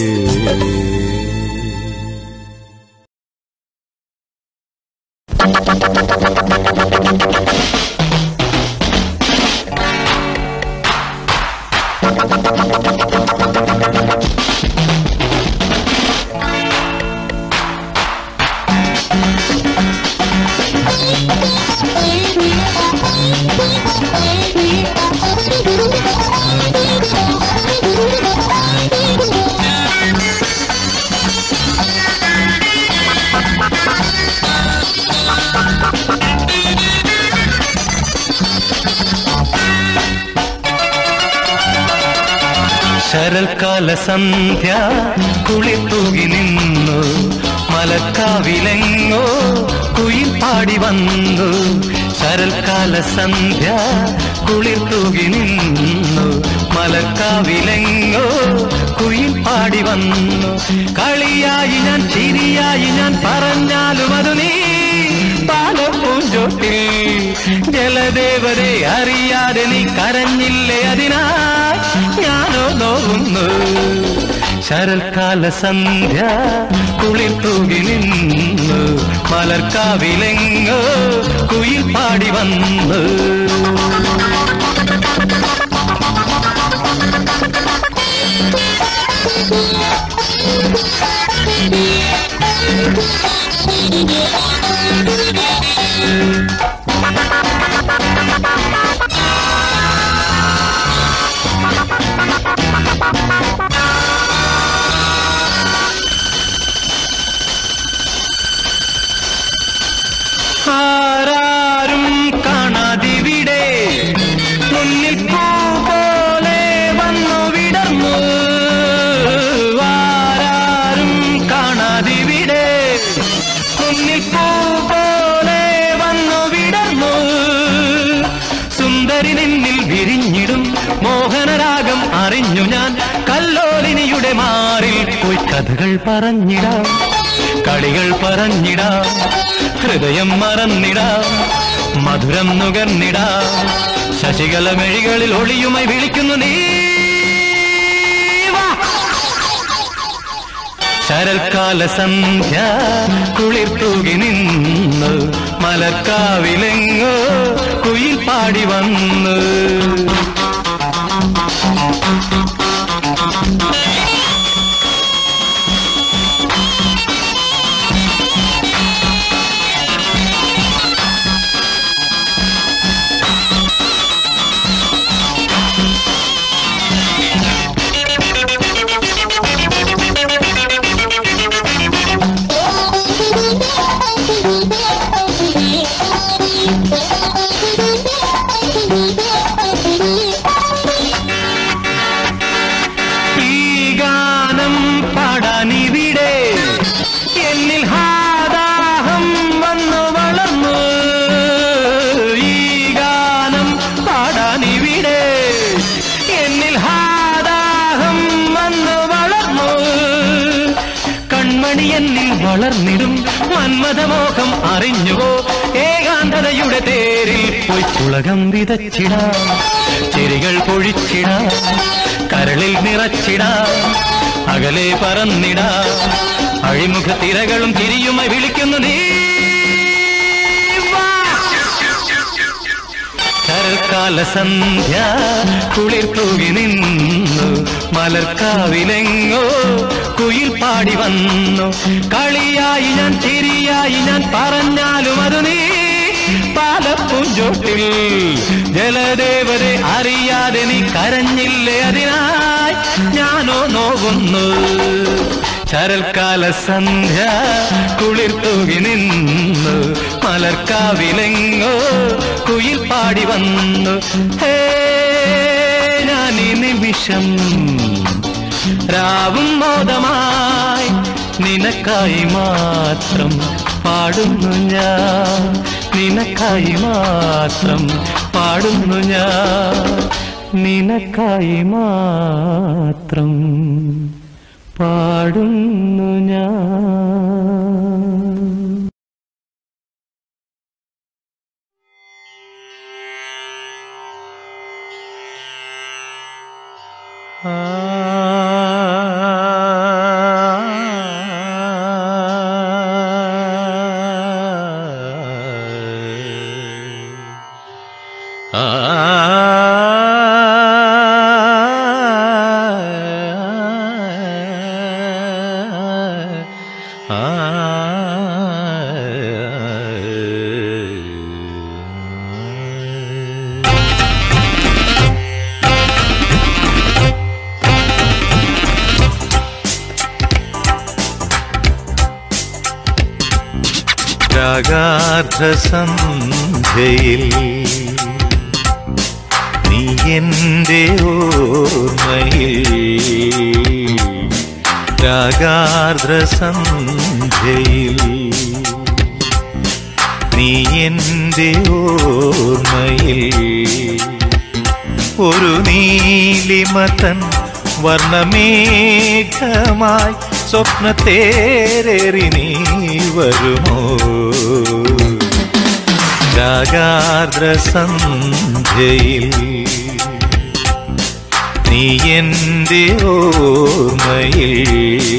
ശരൽക്കാല സന്ധ്യ കുളിത്തൂകി നിന്നു മലക്കാവിലെങ്ങോ കുയിൽ പാടി വന്നു ശരൽക്കാല സന്ധ്യ കുളിത്തൂകി നിന്നു മലക്കാവിലെങ്ങോ കുയിൽ പാടി വന്നു കളിയായി ഞാൻ ചിരിയായി ഞാൻ പറഞ്ഞാലും അത് നീ പാലപ്പൂഞ്ചോട്ടിൽ ജലദേവരെ അറിയാതെ നീ കരഞ്ഞില്ലേ അതിനാൽ ഞാനോ നോവുന്നു ശരൽക്കാല സന്ധ്യ കുളിർ തൂകി നിന്നു മലർക്കാവിലെങ്ങോ കുയിൽ പാടി വന്നു ആരാരും കാണാതിവിടെ മുന്നിൽ പൂ പോലെ വന്നു വിടർന്നു. ആരാരും കാണാതിവിടെ മുന്നിൽ പൂ പോലെ വന്നു വിടർന്നു. സുന്ദരി നിന്നിൽ വിരിഞ്ഞിടും മോഹനരാഗം അറിഞ്ഞു ഞാൻ. കല്ലോലിനിയുടെ മാറിൽ പോയി കഥകൾ പറഞ്ഞിടാം, കളികൾ പറഞ്ഞിടാം, ഹൃദയം മറന്നിടാം, മധുരം നുകർന്നിടാം. ശശികല മെഴികളിൽ ഒളിയുമായി വിളിക്കുന്നു നീ വാ. ശരൽക്കാല സന്ധ്യ കുളിർ തൂകി നിന്നു, മലർക്കാവിലെങ്ങോ കുയിൽ പാടി വന്നു. വളർന്നിടും മന്മഥമോഹം അറിഞ്ഞുവോ? ഏകാന്തതയുടെ തേരിൽ പോയി പുളകം വിതച്ചിടാം, ചെരികൾ പൊഴിച്ചിടാം, കരളിൽ നിറച്ചിടാം, അകലെ പറന്നിടാം. അഴിമുഖ തിരകളും തിരിയുമായി വിളിക്കുന്നു നീ വാ. ശരൽക്കാല സന്ധ്യ കുളിർ തൂകി നിന്നു, മലർക്കാവിലെങ്ങോ കുയിൽ പാടി വന്നു. കളിയായി ഞാൻ ചിരിയായി ഞാൻ പറഞ്ഞാലും അത് നീ. പാലപ്പൂഞ്ചോട്ടിൽ ജലദേവരെ അറിയാതെ നീ കരഞ്ഞില്ലേ, അതിനായി ഞാനോ നോവുന്നു. ശരൽക്കാല സന്ധ്യ കുളിർ തൂകി നിന്നു, മലർക്കാവിലെങ്ങോ കുയിൽ പാടി വന്നു. ഹേ ഞാനീ നിമിഷം രാവും മോദമായി നിനക്കായി മാത്രം പാടുന്നു ഞാൻ, നിനക്കായി മാത്രം പാടുന്നു ഞാൻ, നിനക്കായി മാത്രം പാടുന്നു ഞാൻ. ആ രാഗാർദ്ധസന്ധ്യയിൽ നീ എൻ്റെ ഓർമ്മയിൽ, രാഗാർദ്രസന്ധ്യയിൽ നീ എൻ്റെ ഓർമ്മയിൽ. ഒരു നീലിമതൻ വർണ്ണമേഘമായി സ്വപ്നത്തേരേറി നീ വരുമോ? രാഗാർദ്രസന്ധ്യയിൽ നീ എൻ്റെ ഓർമ്മയിൽ.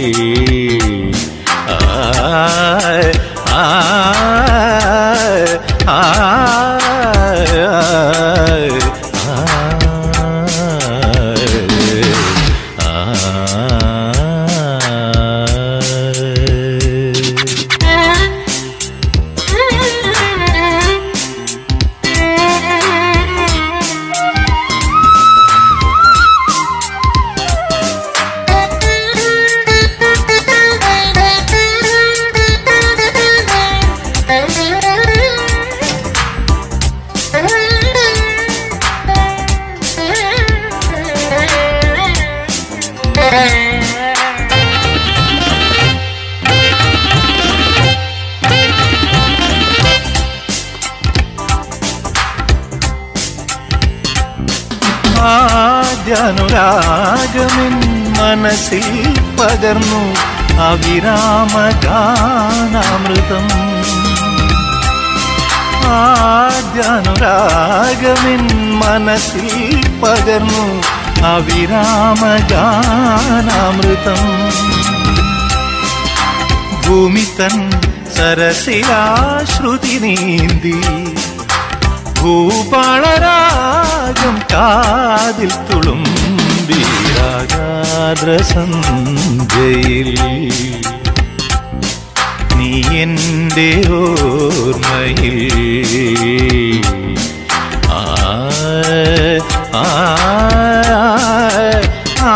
ആ ആ ആ ആ ആദ്യാനുരാഗമിൻ മനസ്സിൽ പകർന്നു അവിരാമഗാനാമൃതം. ആദ്യാനുരാഗമിൻ മനസ്സിൽ പകർന്നു അവിരാമഗാനാമൃതം. ഭൂമി തൻ സരസിലാശ്രുതി നീന്തി ഭൂപാളരാഗം കാതിൽ തുളുമ്പി രാഗാദ്രസന്ധ്യയിൽ നീ എൻ്റെ ഓർമ്മയിൽ. ആ ആ ആ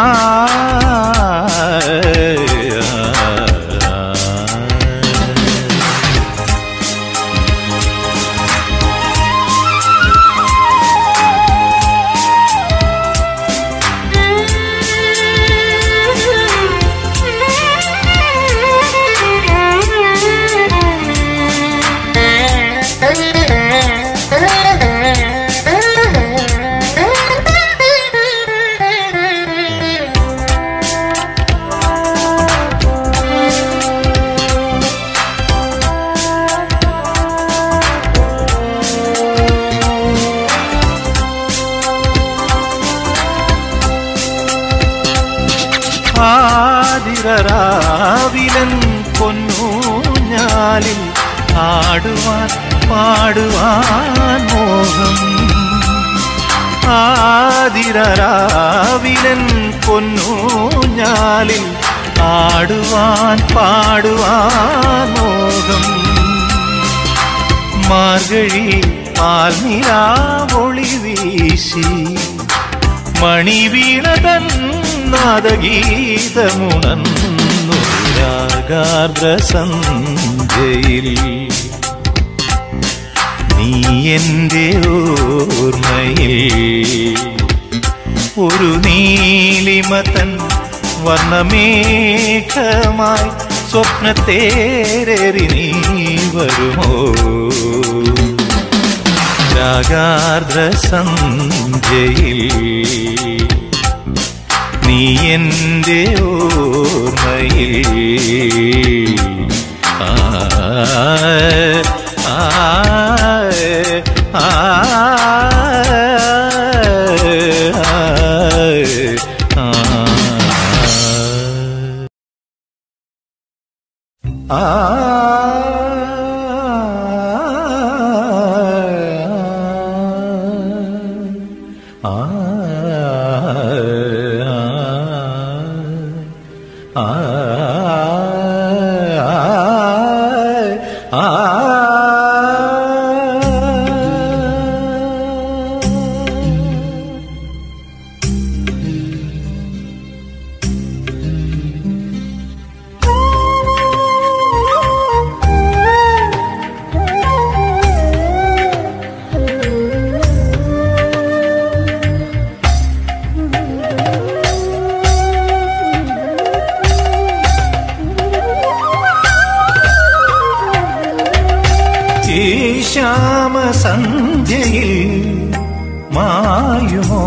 ആതിരരാവിലൻ പൊന്നൂഞ്ഞാലിൽ ആടുവാൻ പാടുവാൻ മോഹം. ആതിരരാവിലൻ പൊന്നൂഞ്ഞാലിൽ ആടുവാൻ പാടുവാൻ മോഹം. മാർഗഴി പാൽനിലാവൊളി വീശി മണിവീണതൻ നാദഗീതമുണർന്നു രാഗാർദ്രസന്ധ്യയിൽ നീ എൻ്റെ ഓർമ്മയിൽ. ഒരു നീലിമതൻ വർണ്ണമേഘമായി സ്വപ്നത്തേരേറി നീ വരുമോ രാഗാർദ്രസന്ധ്യയിൽ നീ എൻ്റെ ഓർമ്മയിൽ. ആ ആ ആ ആ ശ്യാമസന്ധ്യയിൽ മായുമോ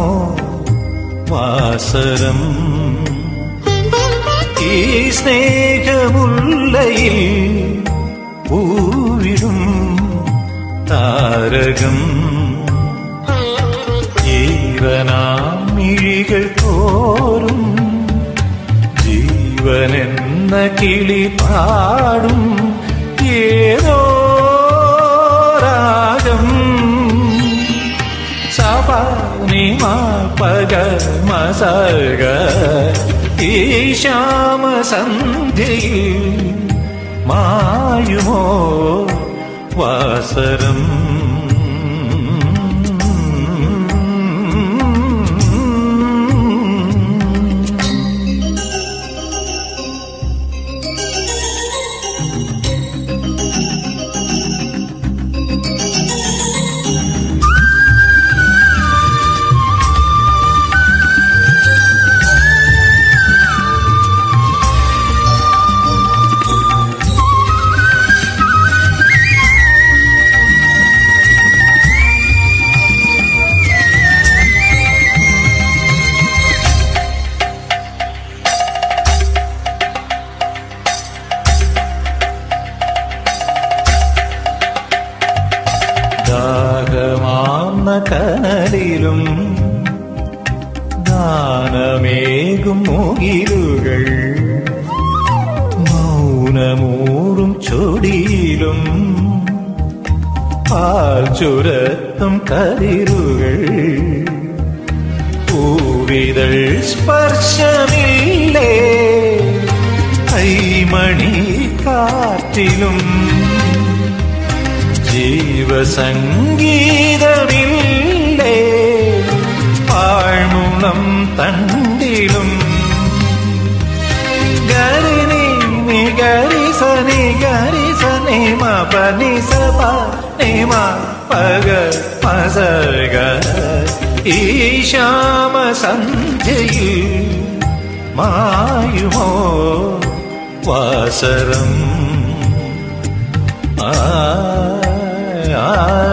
വാസരം ഈ സ്നേഹമുല്ലയിൽ പൂവിടും താരകം ജീവനാം മിഴികൾ തോറും ജീവനെന്ന കിളി പാടും ഏതോ പഗ മസഗ ഈ ശ്യാമസന്ധ്യയിൽ മായുമോ വാസരം മാനമേകും മുകിലുകൾ മൗനമൂറും ചൊടിയിലും പാൽ ചുരത്തും കതിരുകൾ പൂവിതൾ സ്പർശമില്ലേ കൈമണി കാറ്റിലും ജീവസംഗീതമില്ലേ പാഴ്മുളം തണ്ടിലും ഗരിനി നിഗരി സനി ഗരി സനി മ പനി സപ നിമ പഗ മസഗ ഈ ശ്യാമ സന്ധ്യയിൽ മായുമോ വാസരം ആ ആ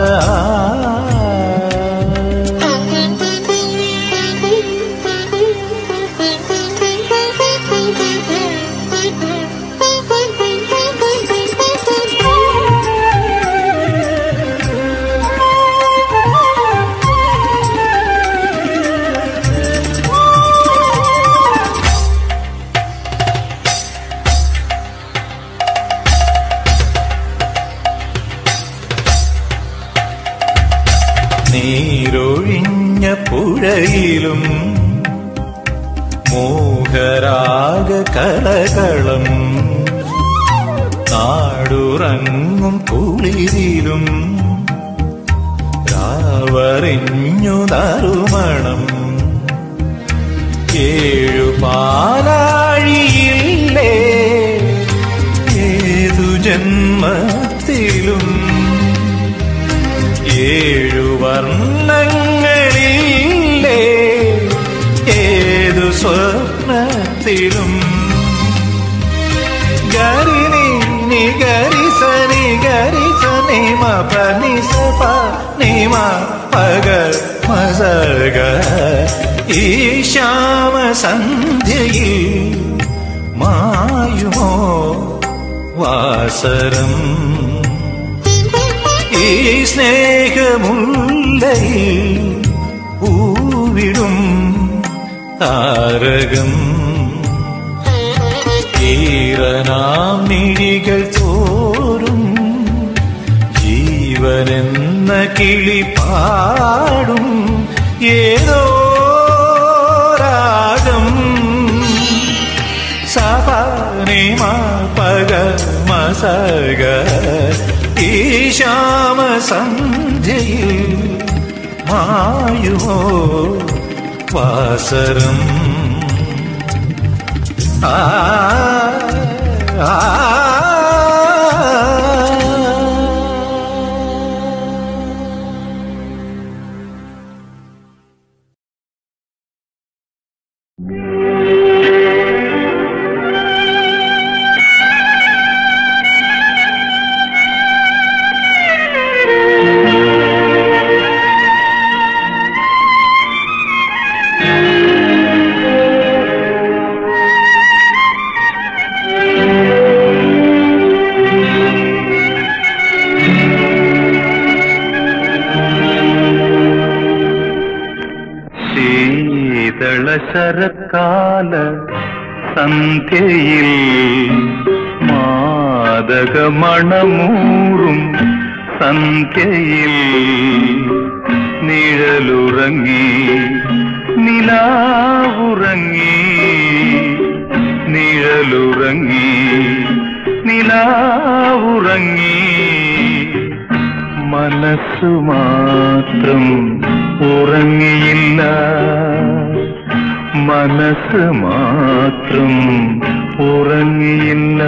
നീരൊഴിഞ്ഞ പുഴയിലും മോഹരാഗ കളകളം നാടുറങ്ങും കുളിരിലും രാവറിഞ്ഞു നറുമണം ഏഴു പാലാഴിയില്ലേ ഏതു ജന്മത്തിലും ഏഴു വർണ്ണങ്ങളില്ലേ ഏതു സ്വപ്നത്തിലും ഗരിനി നിഗരി സനി ഗരി സനി മ പനി സപ നിമ പഗ മസഗ ഈ ശ്യാമ സന്ധ്യയിൽ മായുമോ വാസരം ഈ സ്നേഹമുല്ലയിൽ പൂവിടും താരകം ഈറനാം മിഴികൾ തോറും ജീവനെന്ന കിളി പാടും ഏതോ രാഗം സപ നിമ പഗ മസഗ ഈ ശ്യാമ സന്ധ്യയിൽ മായുമോ വാസരം ആ ആ ശരത്കാല സന്ധ്യയിൽ മാദകമണമൂറും സന്ധ്യയിൽ നിഴലുറങ്ങി നിലാവുറങ്ങി നിഴലുറങ്ങി നിലാവുറങ്ങി മനസ്സു മാത്രം ഉറങ്ങിയില്ല മനസ്സ് മാത്രം ഉറങ്ങിയില്ല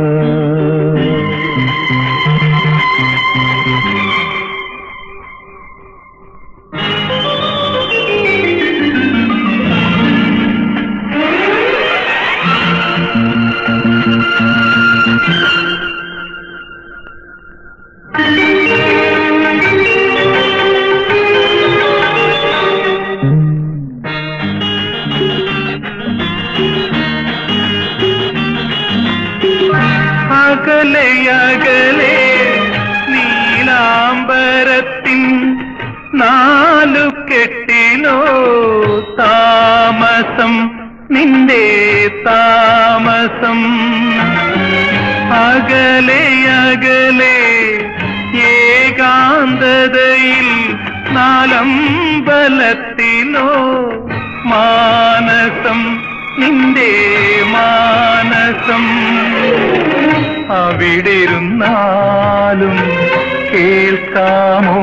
അകലെ അകലെ നീലാംബരത്തിൻ നാലു കെട്ടിലോ താമരപ്പൂവേ മാസം നിന്റെ താമസം അകലെ അകലെ ഏകാന്തതയിൽ നാലമ്പലത്തിലോ മാനസം നിന്റെ മാനസം അവിടിരുന്നാലും കേൾക്കാമോ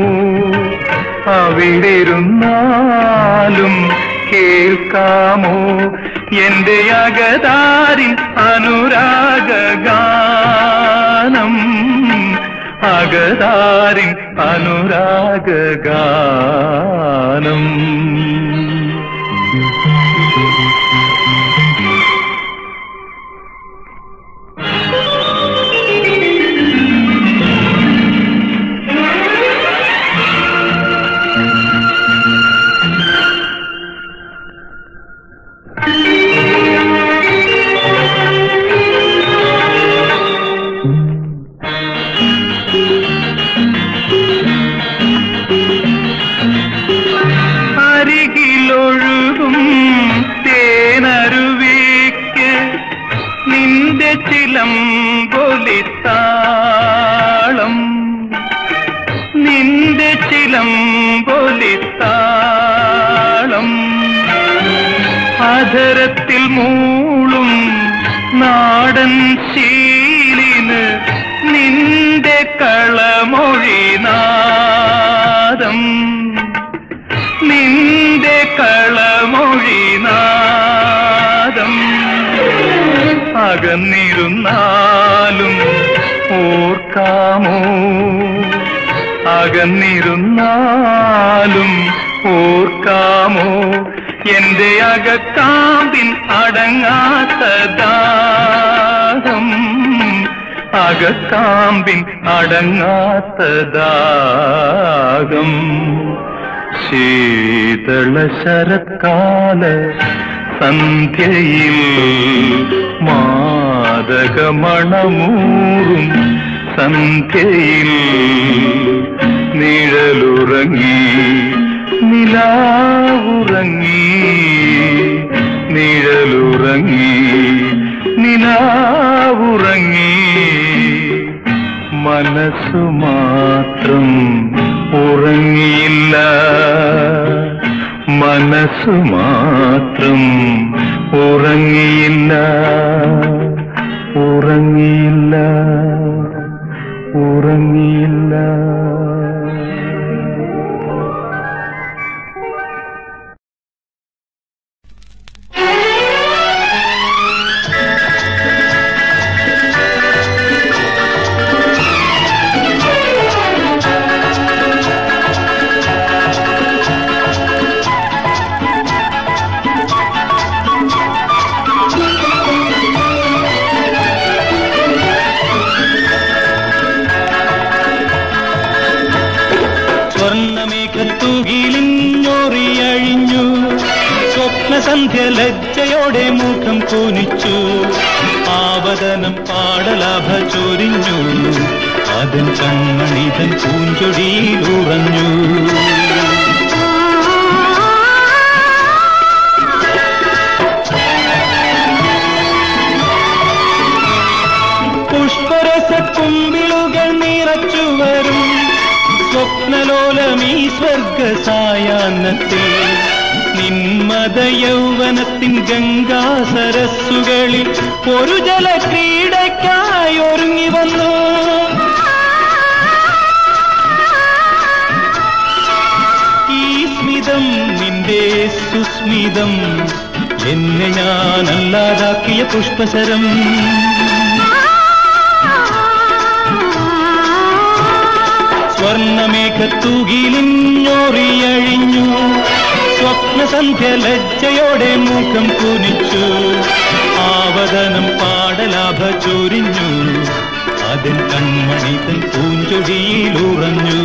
അവിടിരുന്നാലും കേൾക്കാമോ എന്റെ അകതാരിൻ അനുരാഗഗാനം അകതാരിൻ അനുരാഗഗാനം അരികിലൊഴുകും തേനരുവിക്ക് നിന്റെ ചിലമ്പൊലിത്താളം നിന്റെ ചിലമ്പൊലിത്താളം അധരത്തിൽ മൂളും നാടൻ ശീലിന് നിന്റെ കളമൊഴിനാദം നിന്റെ കളമൊഴിനാദം അകന്നിരുന്നാലും ഓർക്കാമോ അകന്നിരുന്നാലും ഓർക്കാമോ എന്റെ അകക്കാമ്പിൻ അടങ്ങാത്ത ദാഹം അകക്കാമ്പിൻ അടങ്ങാത്ത ദാഹം ശീതള ശരത്കാല സന്ധ്യയിൽ മാദകമണമൂറും സന്ധ്യയിൽ നിഴലുറങ്ങി നിലാവുറങ്ങി നിഴലുറങ്ങി നിലാവുറങ്ങി മനസ്സു മാത്രം ഉറങ്ങിയില്ല മനസ്സു മാത്രം ഉറങ്ങിയില്ല ഉറങ്ങിയില്ല ഉറങ്ങിയില്ല സന്ധ്യ ലജ്ജയോടെ മുഖം കൂനിച്ചു ആവതനം പാടലാഭ ചൊരിഞ്ഞു അതൻ കൺമണിതൻ പൂഞ്ചൊടിയിലുറഞ്ഞു പുഷ്പരസക്കുമ്പിളുകൾ നിറച്ചു വരും സ്വപ്നലോലമീ സ്വർഗ സായാഹ്നത്തിൽ നിന്മത യൗവനത്തിൻ ഗംഗാസരസ്സുകളിൽ ഒരു ജലക്രീഡയ്ക്കായി ഒരുങ്ങി വന്നു ഈ സ്മിതം നിന്റെ സുസ്മിതം എന്നെ ഞാനല്ലാതാക്കിയ പുഷ്പസരം സ്വർണ്ണമേഘത്തൂകിലിഞ്ഞോറിയഴിഞ്ഞു സ്വപ്നസന്ധ്യ ലജ്ജയോടെ മുഖം കുനിച്ചു ആവതനം പാടലാഭ ചൊരിഞ്ഞു അതിൻ കൺമണിതൻ പൂഞ്ചൊടിയിലുറഞ്ഞു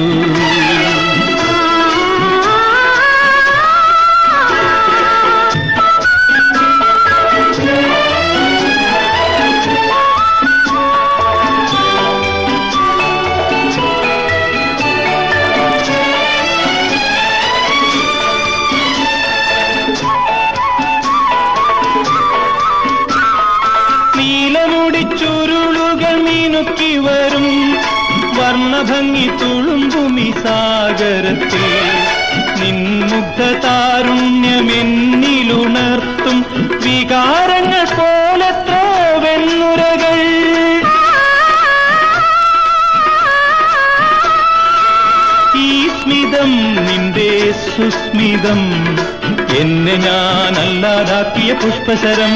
വർണ്ണഭംഗി തുളുമ്പുമി സാഗരത്തിൽ നിൻമുഗ്ധ താരുണ്യമെന്നിലുണർത്തും വികാരങ്ങൾ പോലെത്രോ വെണ്ണുരകൾ. ഈ സ്മിതം നിന്റെ സുസ്മിതം എന്നെ ഞാനല്ലാതാക്കിയ പുഷ്പശരം.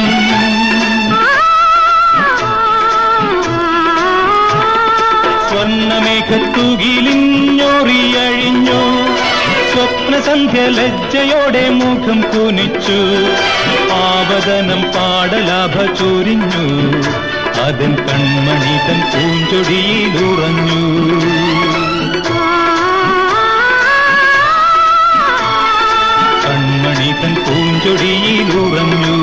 സ്വർണ്ണമേഘത്തുകിലിഞ്ഞോറിയഴിഞ്ഞു സ്വപ്നസന്ധ്യ ലജ്ജയോടെ മുഖം കുനിച്ചു. ആവതനം പാടലാഭ ചൊരിഞ്ഞു അതൻ കൺമണി തൻ പൂഞ്ചൊടിയിലുറഞ്ഞു. കൺമണി തൻ പൂഞ്ചൊടിയിലുറഞ്ഞു.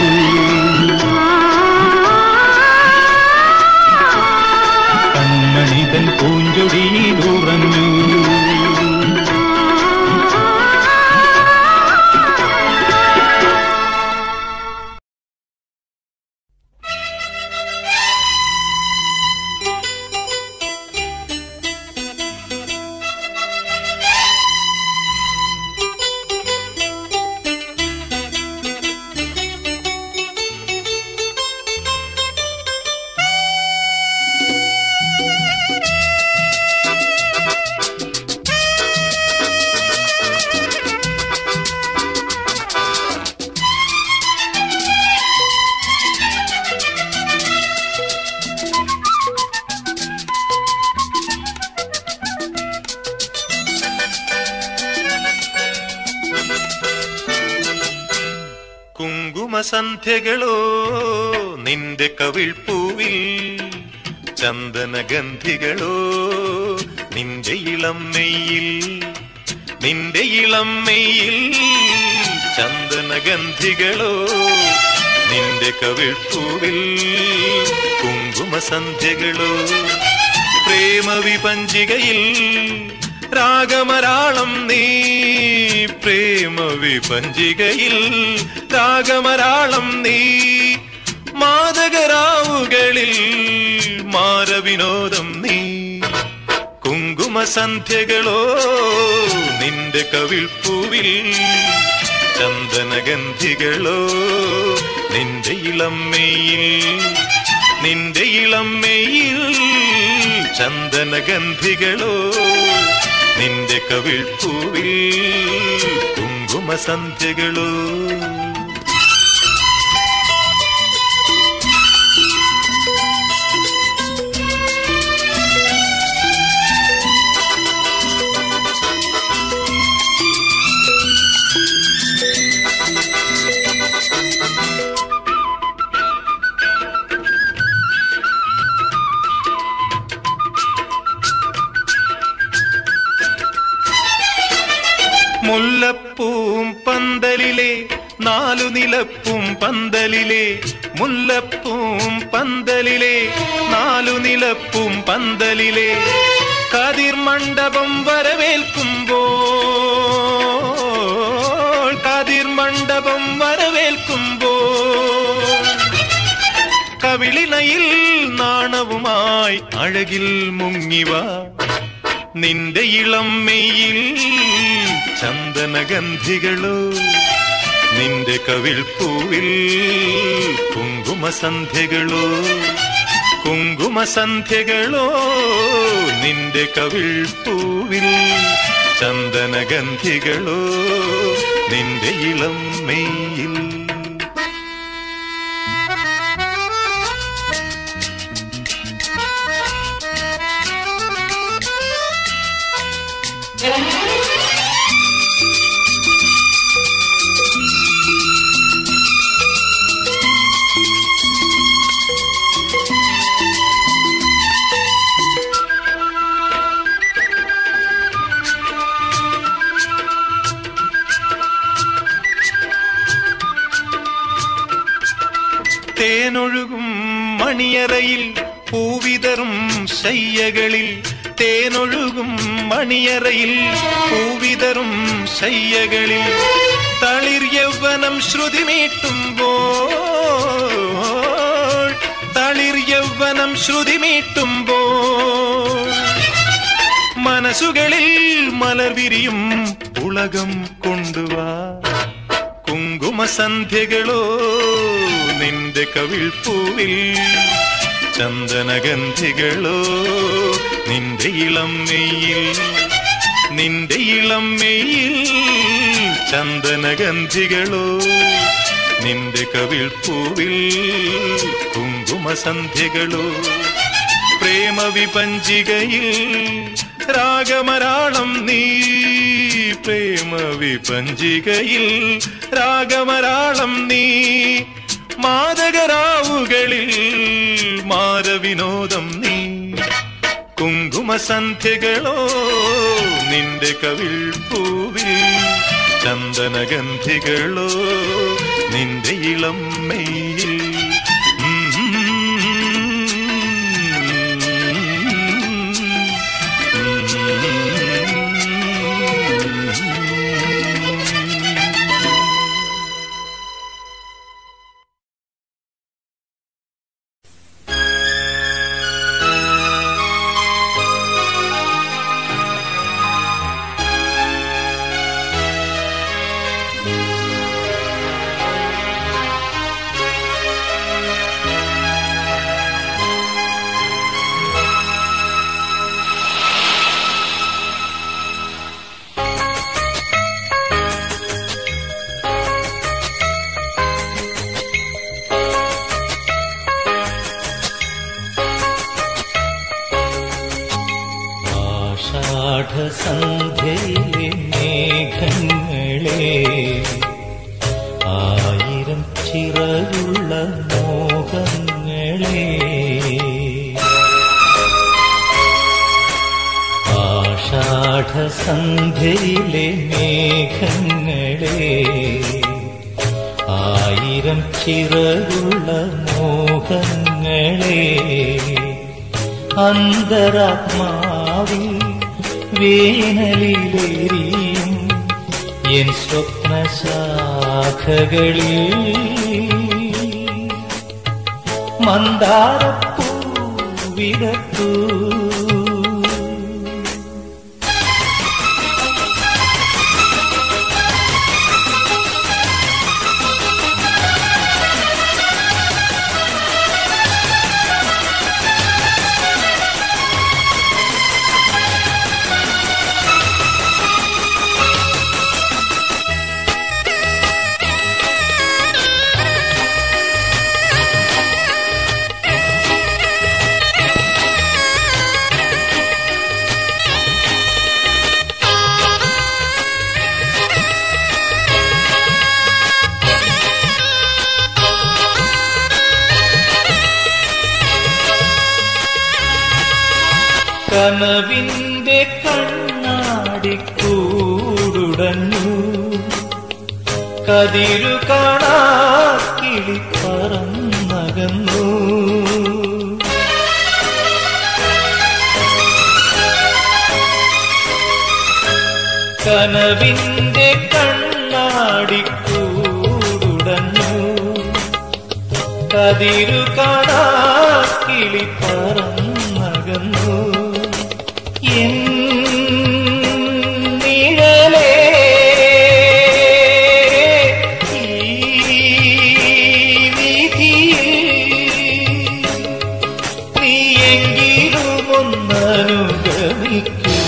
കൺമണി തൻ പൂഞ്ചൊടിയിലുറഞ്ഞു. സന്ധ്യകളോ നിന്റെ കവിൾപ്പൂവിൽ, ചന്ദനഗന്ധികളോ നിന്റെ ഇളം മെയ്യിൽ, നിന്റെ ഇളം മെയ്യിൽ ചന്ദനഗന്ധികളോ നിന്റെ കവിൾപ്പൂവിൽ, കുങ്കുമസന്ധ്യകളോ പ്രേമവിപഞ്ചികയിൽ രാഗമരാളം നീ, പ്രേമവിപഞ്ചികയിൽ രാഗമരാളം നീ, മാദകരാവുകളിൽ മാരവിനോദം നീ, കുങ്കുമസന്ധ്യകളോ നിന്റെ കവിൾപ്പൂവിൽ, ചന്ദനഗന്ധികളോ നിന്റെ ഇളം മെയ്യിൽ, നിന്റെ ഇളം മെയ്യിൽ ചന്ദനഗന്ധികളോ നിന്റെ കവിൾപ്പൂവിൽ, കുങ്കുമസന്ധ്യകളോ. മുല്ലപ്പൂം പന്തലിലെ നാലു നിലപ്പും പന്തലിലെ, മുല്ലപ്പൂം പന്തലിലെ നാലു നിലപ്പും പന്തലിലെ കതിർ മണ്ഡപം വരവേൽക്കുമ്പോൾ, കതിർ മണ്ഡപം വരവേൽക്കുമ്പോൾ കവിളിണയിൽ നാണവുമായി അഴകിൽ മുങ്ങിവ, നിന്റെ ഇളം മെയ്യിൽ ചന്ദനഗന്ധികളോ നിന്റെ കവിൾപ്പൂവിൽ, കുങ്കുമസന്ധ്യകളോ, കുങ്കുമസന്ധ്യകളോ നിന്റെ കവിൾപ്പൂവിൽ, ചന്ദനഗന്ധികളോ നിന്റെ ഇളം മെയ്യിൽ. തേനൊഴുകും മണിയറയിൽ പൂവിതറും ശയ്യകളിൽ, തേനൊഴുകും മണിയറയിൽ പൂവിതറും ശയ്യകളിൽ തളിർ യൗവനം ശ്രുതിമീട്ടുമ്പോൾ, തളിർ യൗവനം ശ്രുതിമീട്ടുമ്പോൾ മനസ്സുകളിൽ മലർ വിരിയും ഉലകം കൊണ്ടുവാ. കുങ്കുമസന്ധ്യകളോ നിന്റെ കവിൾപ്പൂവിൽ, ചന്ദനഗന്ധികളോ നിന്റെ ഇളം മെയ്യിൽ, നിന്റെ ഇളം മെയ്യിൽ ചന്ദനഗന്ധികളോ നിന്റെ കവിൾപ്പൂവിൽ, കുങ്കുമസന്ധ്യകളോ. പ്രേമവിപഞ്ചികയിൽ രാഗമരാളം നീ, പ്രേമവിപഞ്ചികയിൽ രാഗമരാളം നീ. മാദകരാവുകളിൽ മാരവിനോദം നീ. കുങ്കുമസന്ധ്യകളോ നിന്റെ കവിൾപ്പൂവിൽ, ചന്ദനഗന്ധികളോ നിന്റെ ഇളം മെയ്യിൽ. സന്ധ്യയിലെ മേഘങ്ങളെ, ആയിരം ചിറകുള്ള മോഹങ്ങളെ, ആഷാഢസന്ധ്യയിലെ മേഘങ്ങളെ, ആയിരം ചിറകുള്ള മോഹങ്ങളെ, അന്തരാത്മാവിൽ വേനലിലേറിയും എൻ സ്വപ്നശാഖകളിൽ മന്ദാരപ്പൂ വിടർത്തൂ. കനവിന്റെ കണ്ണാടിക്കൂടുടഞ്ഞു, കതിരു കാണാക്കിളി പറന്നകന്നു. കനവിന്റെ കണ്ണാടിക്കൂടുടഞ്ഞു, കതിരു കാണാക്കിളി പറന്നകന്നു. നിഴലേ ഈ വിധിയിൽ നീ എങ്കിലും ഒന്നനുഗമിക്കൂ.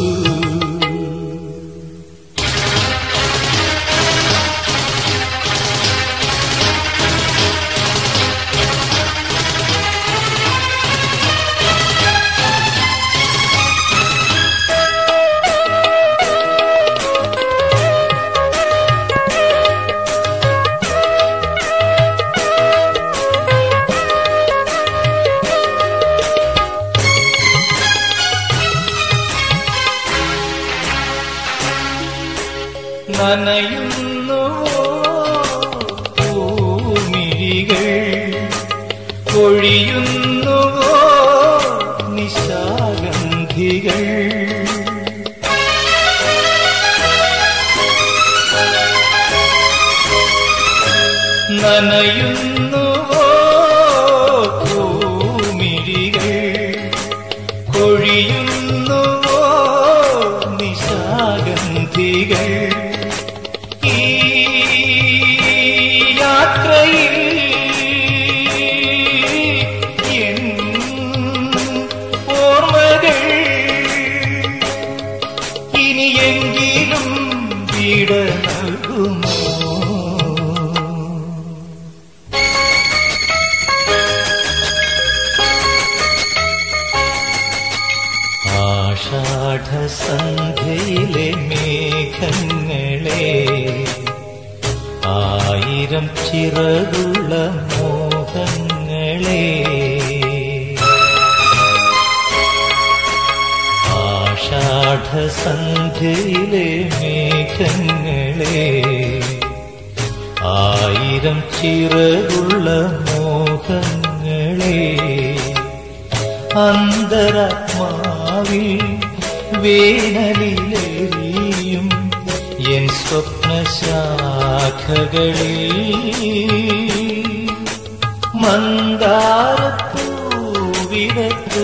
നനയുന്നുവോ പൂമിഴികൾ, പൊഴിയുന്നുവോ നിശാഗന്ധികൾ. നനയുന്നുവോ പൂമിഴികൾ, പൊഴിയുന്നുവോ ചിറകുള്ള മോഹങ്ങളെ ആഷാഢസന്ധ്യയിലെ മേഘങ്ങളെ ആയിരം ചിറകുള്ള മോഹങ്ങളെ അന്തരാത്മാവിൽ വേനലിലെറിയും എൻ സ്വപ്നശാഖകളിൽ മന്ദാരപ്പൂവിടത്തു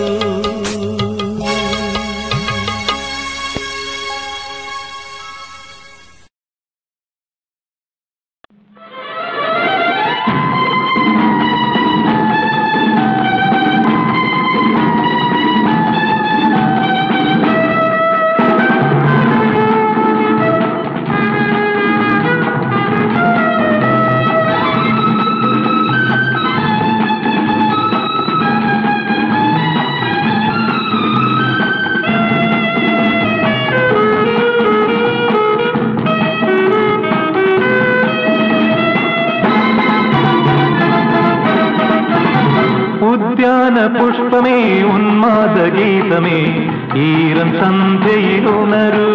പുഷ്പമേ ഉന്മാദഗീതമേ ഈരം സന്ധ്യയിലുണരൂ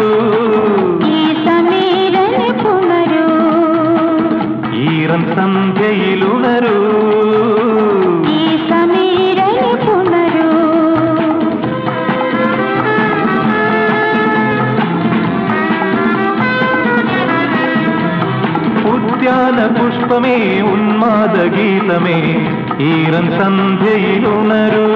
ഈരം സന്ധ്യയിലുണരൂ ഉദ്യാന പുഷ്പമേ ഉന്മാദഗീതമേ ഈരം സന്ധ്യയിലുണരൂ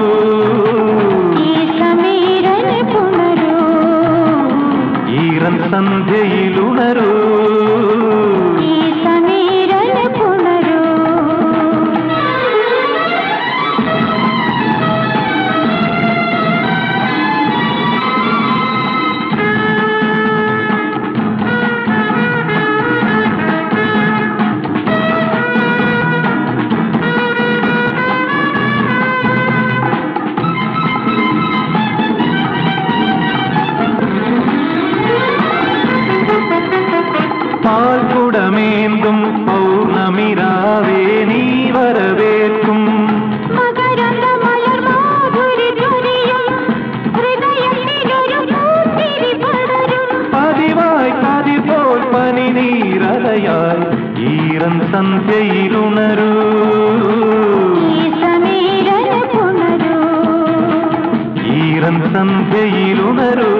ഈരം സന്ധ്യയിലുണരൂ പാൽക്കുടമേന്തും പൗർണമിരാവേ നീ വരവേൽക്കും പതിവായി പതിപോൽ പനി നീരലയായി ഈരം സന്ധ്യയിലുണരൂ ഈരം സന്ധ്യയിലുണരൂ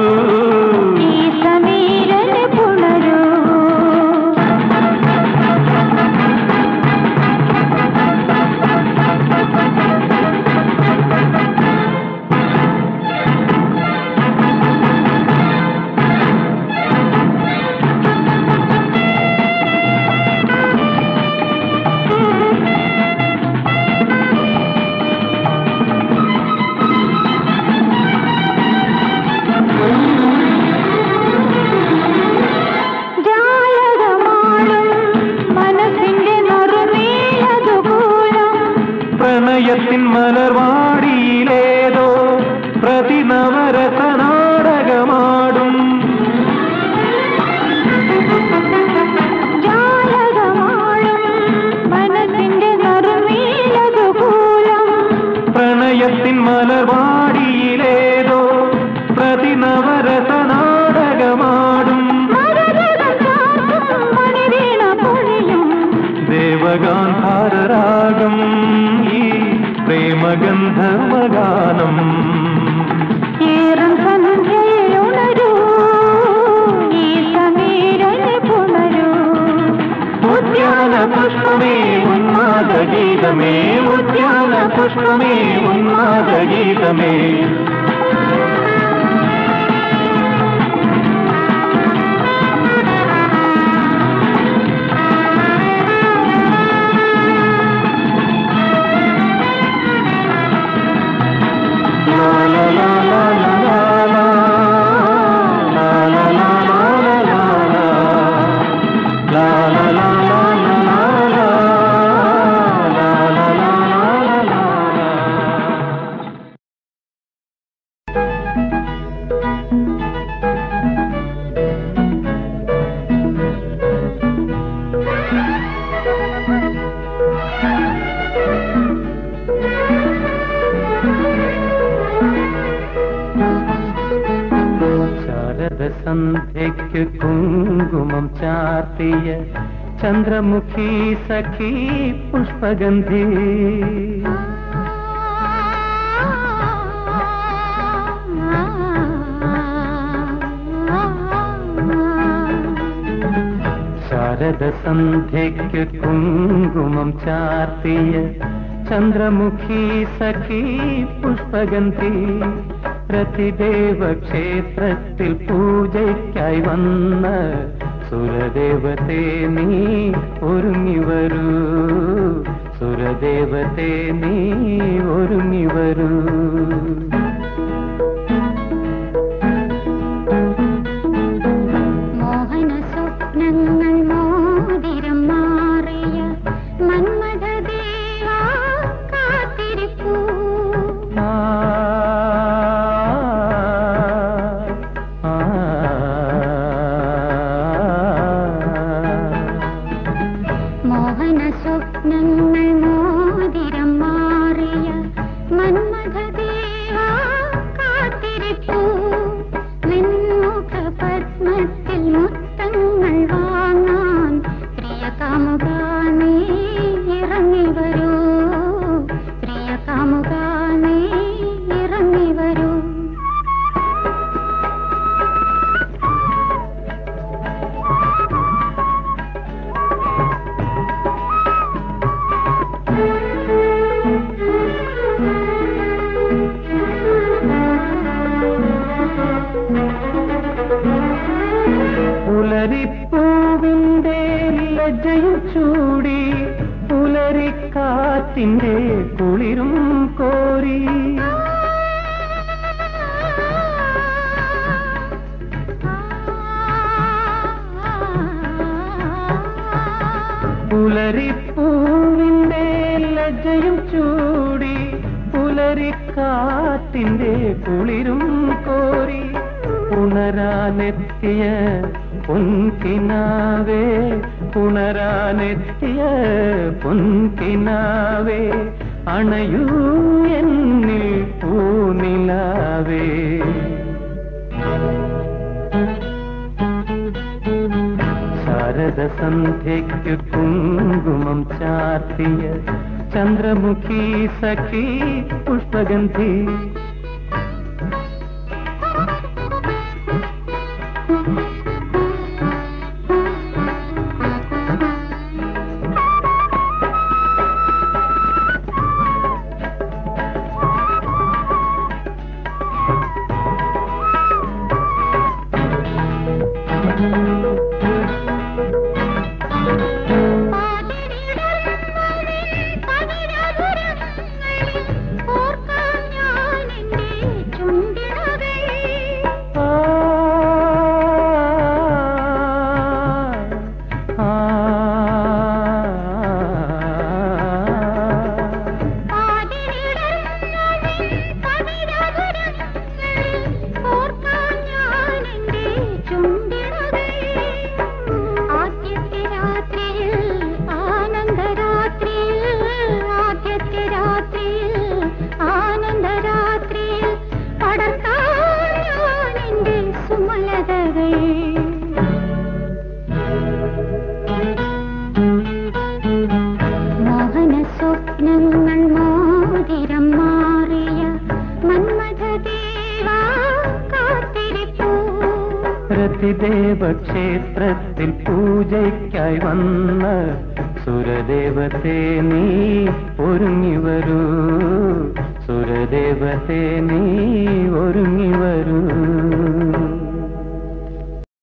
പ്രണയത്തിൻ മലർവാടിയിലേതോ പ്രതിനവരസ നാടകമാടും പ്രണയത്തിൻ മലർവാടിയിലേതോ പ്രതിനവരസ നാടകമാടും ദേവഗാന്ധാരരാഗം ഈ പ്രേമഗന്ധർവഗാനം ഉദ്യാന പുഷ്പമേ ഉന്മാദഗീതമേ ഉദ്യാന പുഷ്പമേ ഉന്മാദഗീതമേ സന്ധ്യയ്ക്ക് കുങ്കുമം ചാർത്തിയ ചന്ദ്രമുഖി സഖി പുഷ്പഗന്ധി. ശാരദ സന്ധ്യയ്ക്ക് കുങ്കുമം ചാർത്തിയ ചന്ദ്രമുഖി സഖി പുഷ്പഗന്ധി. പ്രതിദേവ ക്ഷേത്രത്തിൽ പൂജയ്ക്കായി വന്ന സുരദേവതേ നീ ഒരുങ്ങി വരൂ, സുരദേവതേ നീ ഒരുങ്ങി വരൂ. മോഹന സ്വപ്നങ്ങൾ മോതിരം മാറിയ മന്മഥദേവാ കാത്തിരിപ്പൂ. മോഹന സ്വപ്നങ്ങൾ മോതിരം മാറിയ മന്മഥദേവാ കാത്തിരിപ്പൂ. നിൻമുഖ പത്മത്തിൽ മുത്തങ്ങൾ വാങ്ങാൻ പ്രിയ കാമുകാ നീ ഇറങ്ങി വരൂ, പ്രിയ കാമുകാ നീ ഇറങ്ങി വരൂ. പുലരിപ്പൂവിന്റെ ലജ്ജയും ചൂടി പുലരിക്കാറ്റിന്റെ കുളിരും കോരി. പുലരിപ്പൂവിന്റെ ലജ്ജയും ചൂടി പുലരിക്കാറ്റിന്റെ കുളിരും കോരി. ഉണരാനെത്തിയ പൊൻകിനാവേ, ഉണരാനെത്തിയ പൊൻകിനാവേ, അണയൂ എന്നിൽ പൂനിലാവേ. ശാരദ സന്ധ്യയ്ക്ക് കുങ്കുമം ചാർത്തിയ ചന്ദ്രമുഖി സഖി പുഷ്പഗന്ധി. മോഹന സ്വപ്നങ്ങൾ മോതിരം മാറിയ മന്മഥദേവാ കാത്തിരിപ്പൂ. പ്രതിദേവ ക്ഷേത്രത്തിൽ പൂജയ്ക്കായി വന്ന സുരദേവതേ നീ ഒരുങ്ങി വരൂ, സുരദേവതേ നീ ഒരുങ്ങി വരൂ.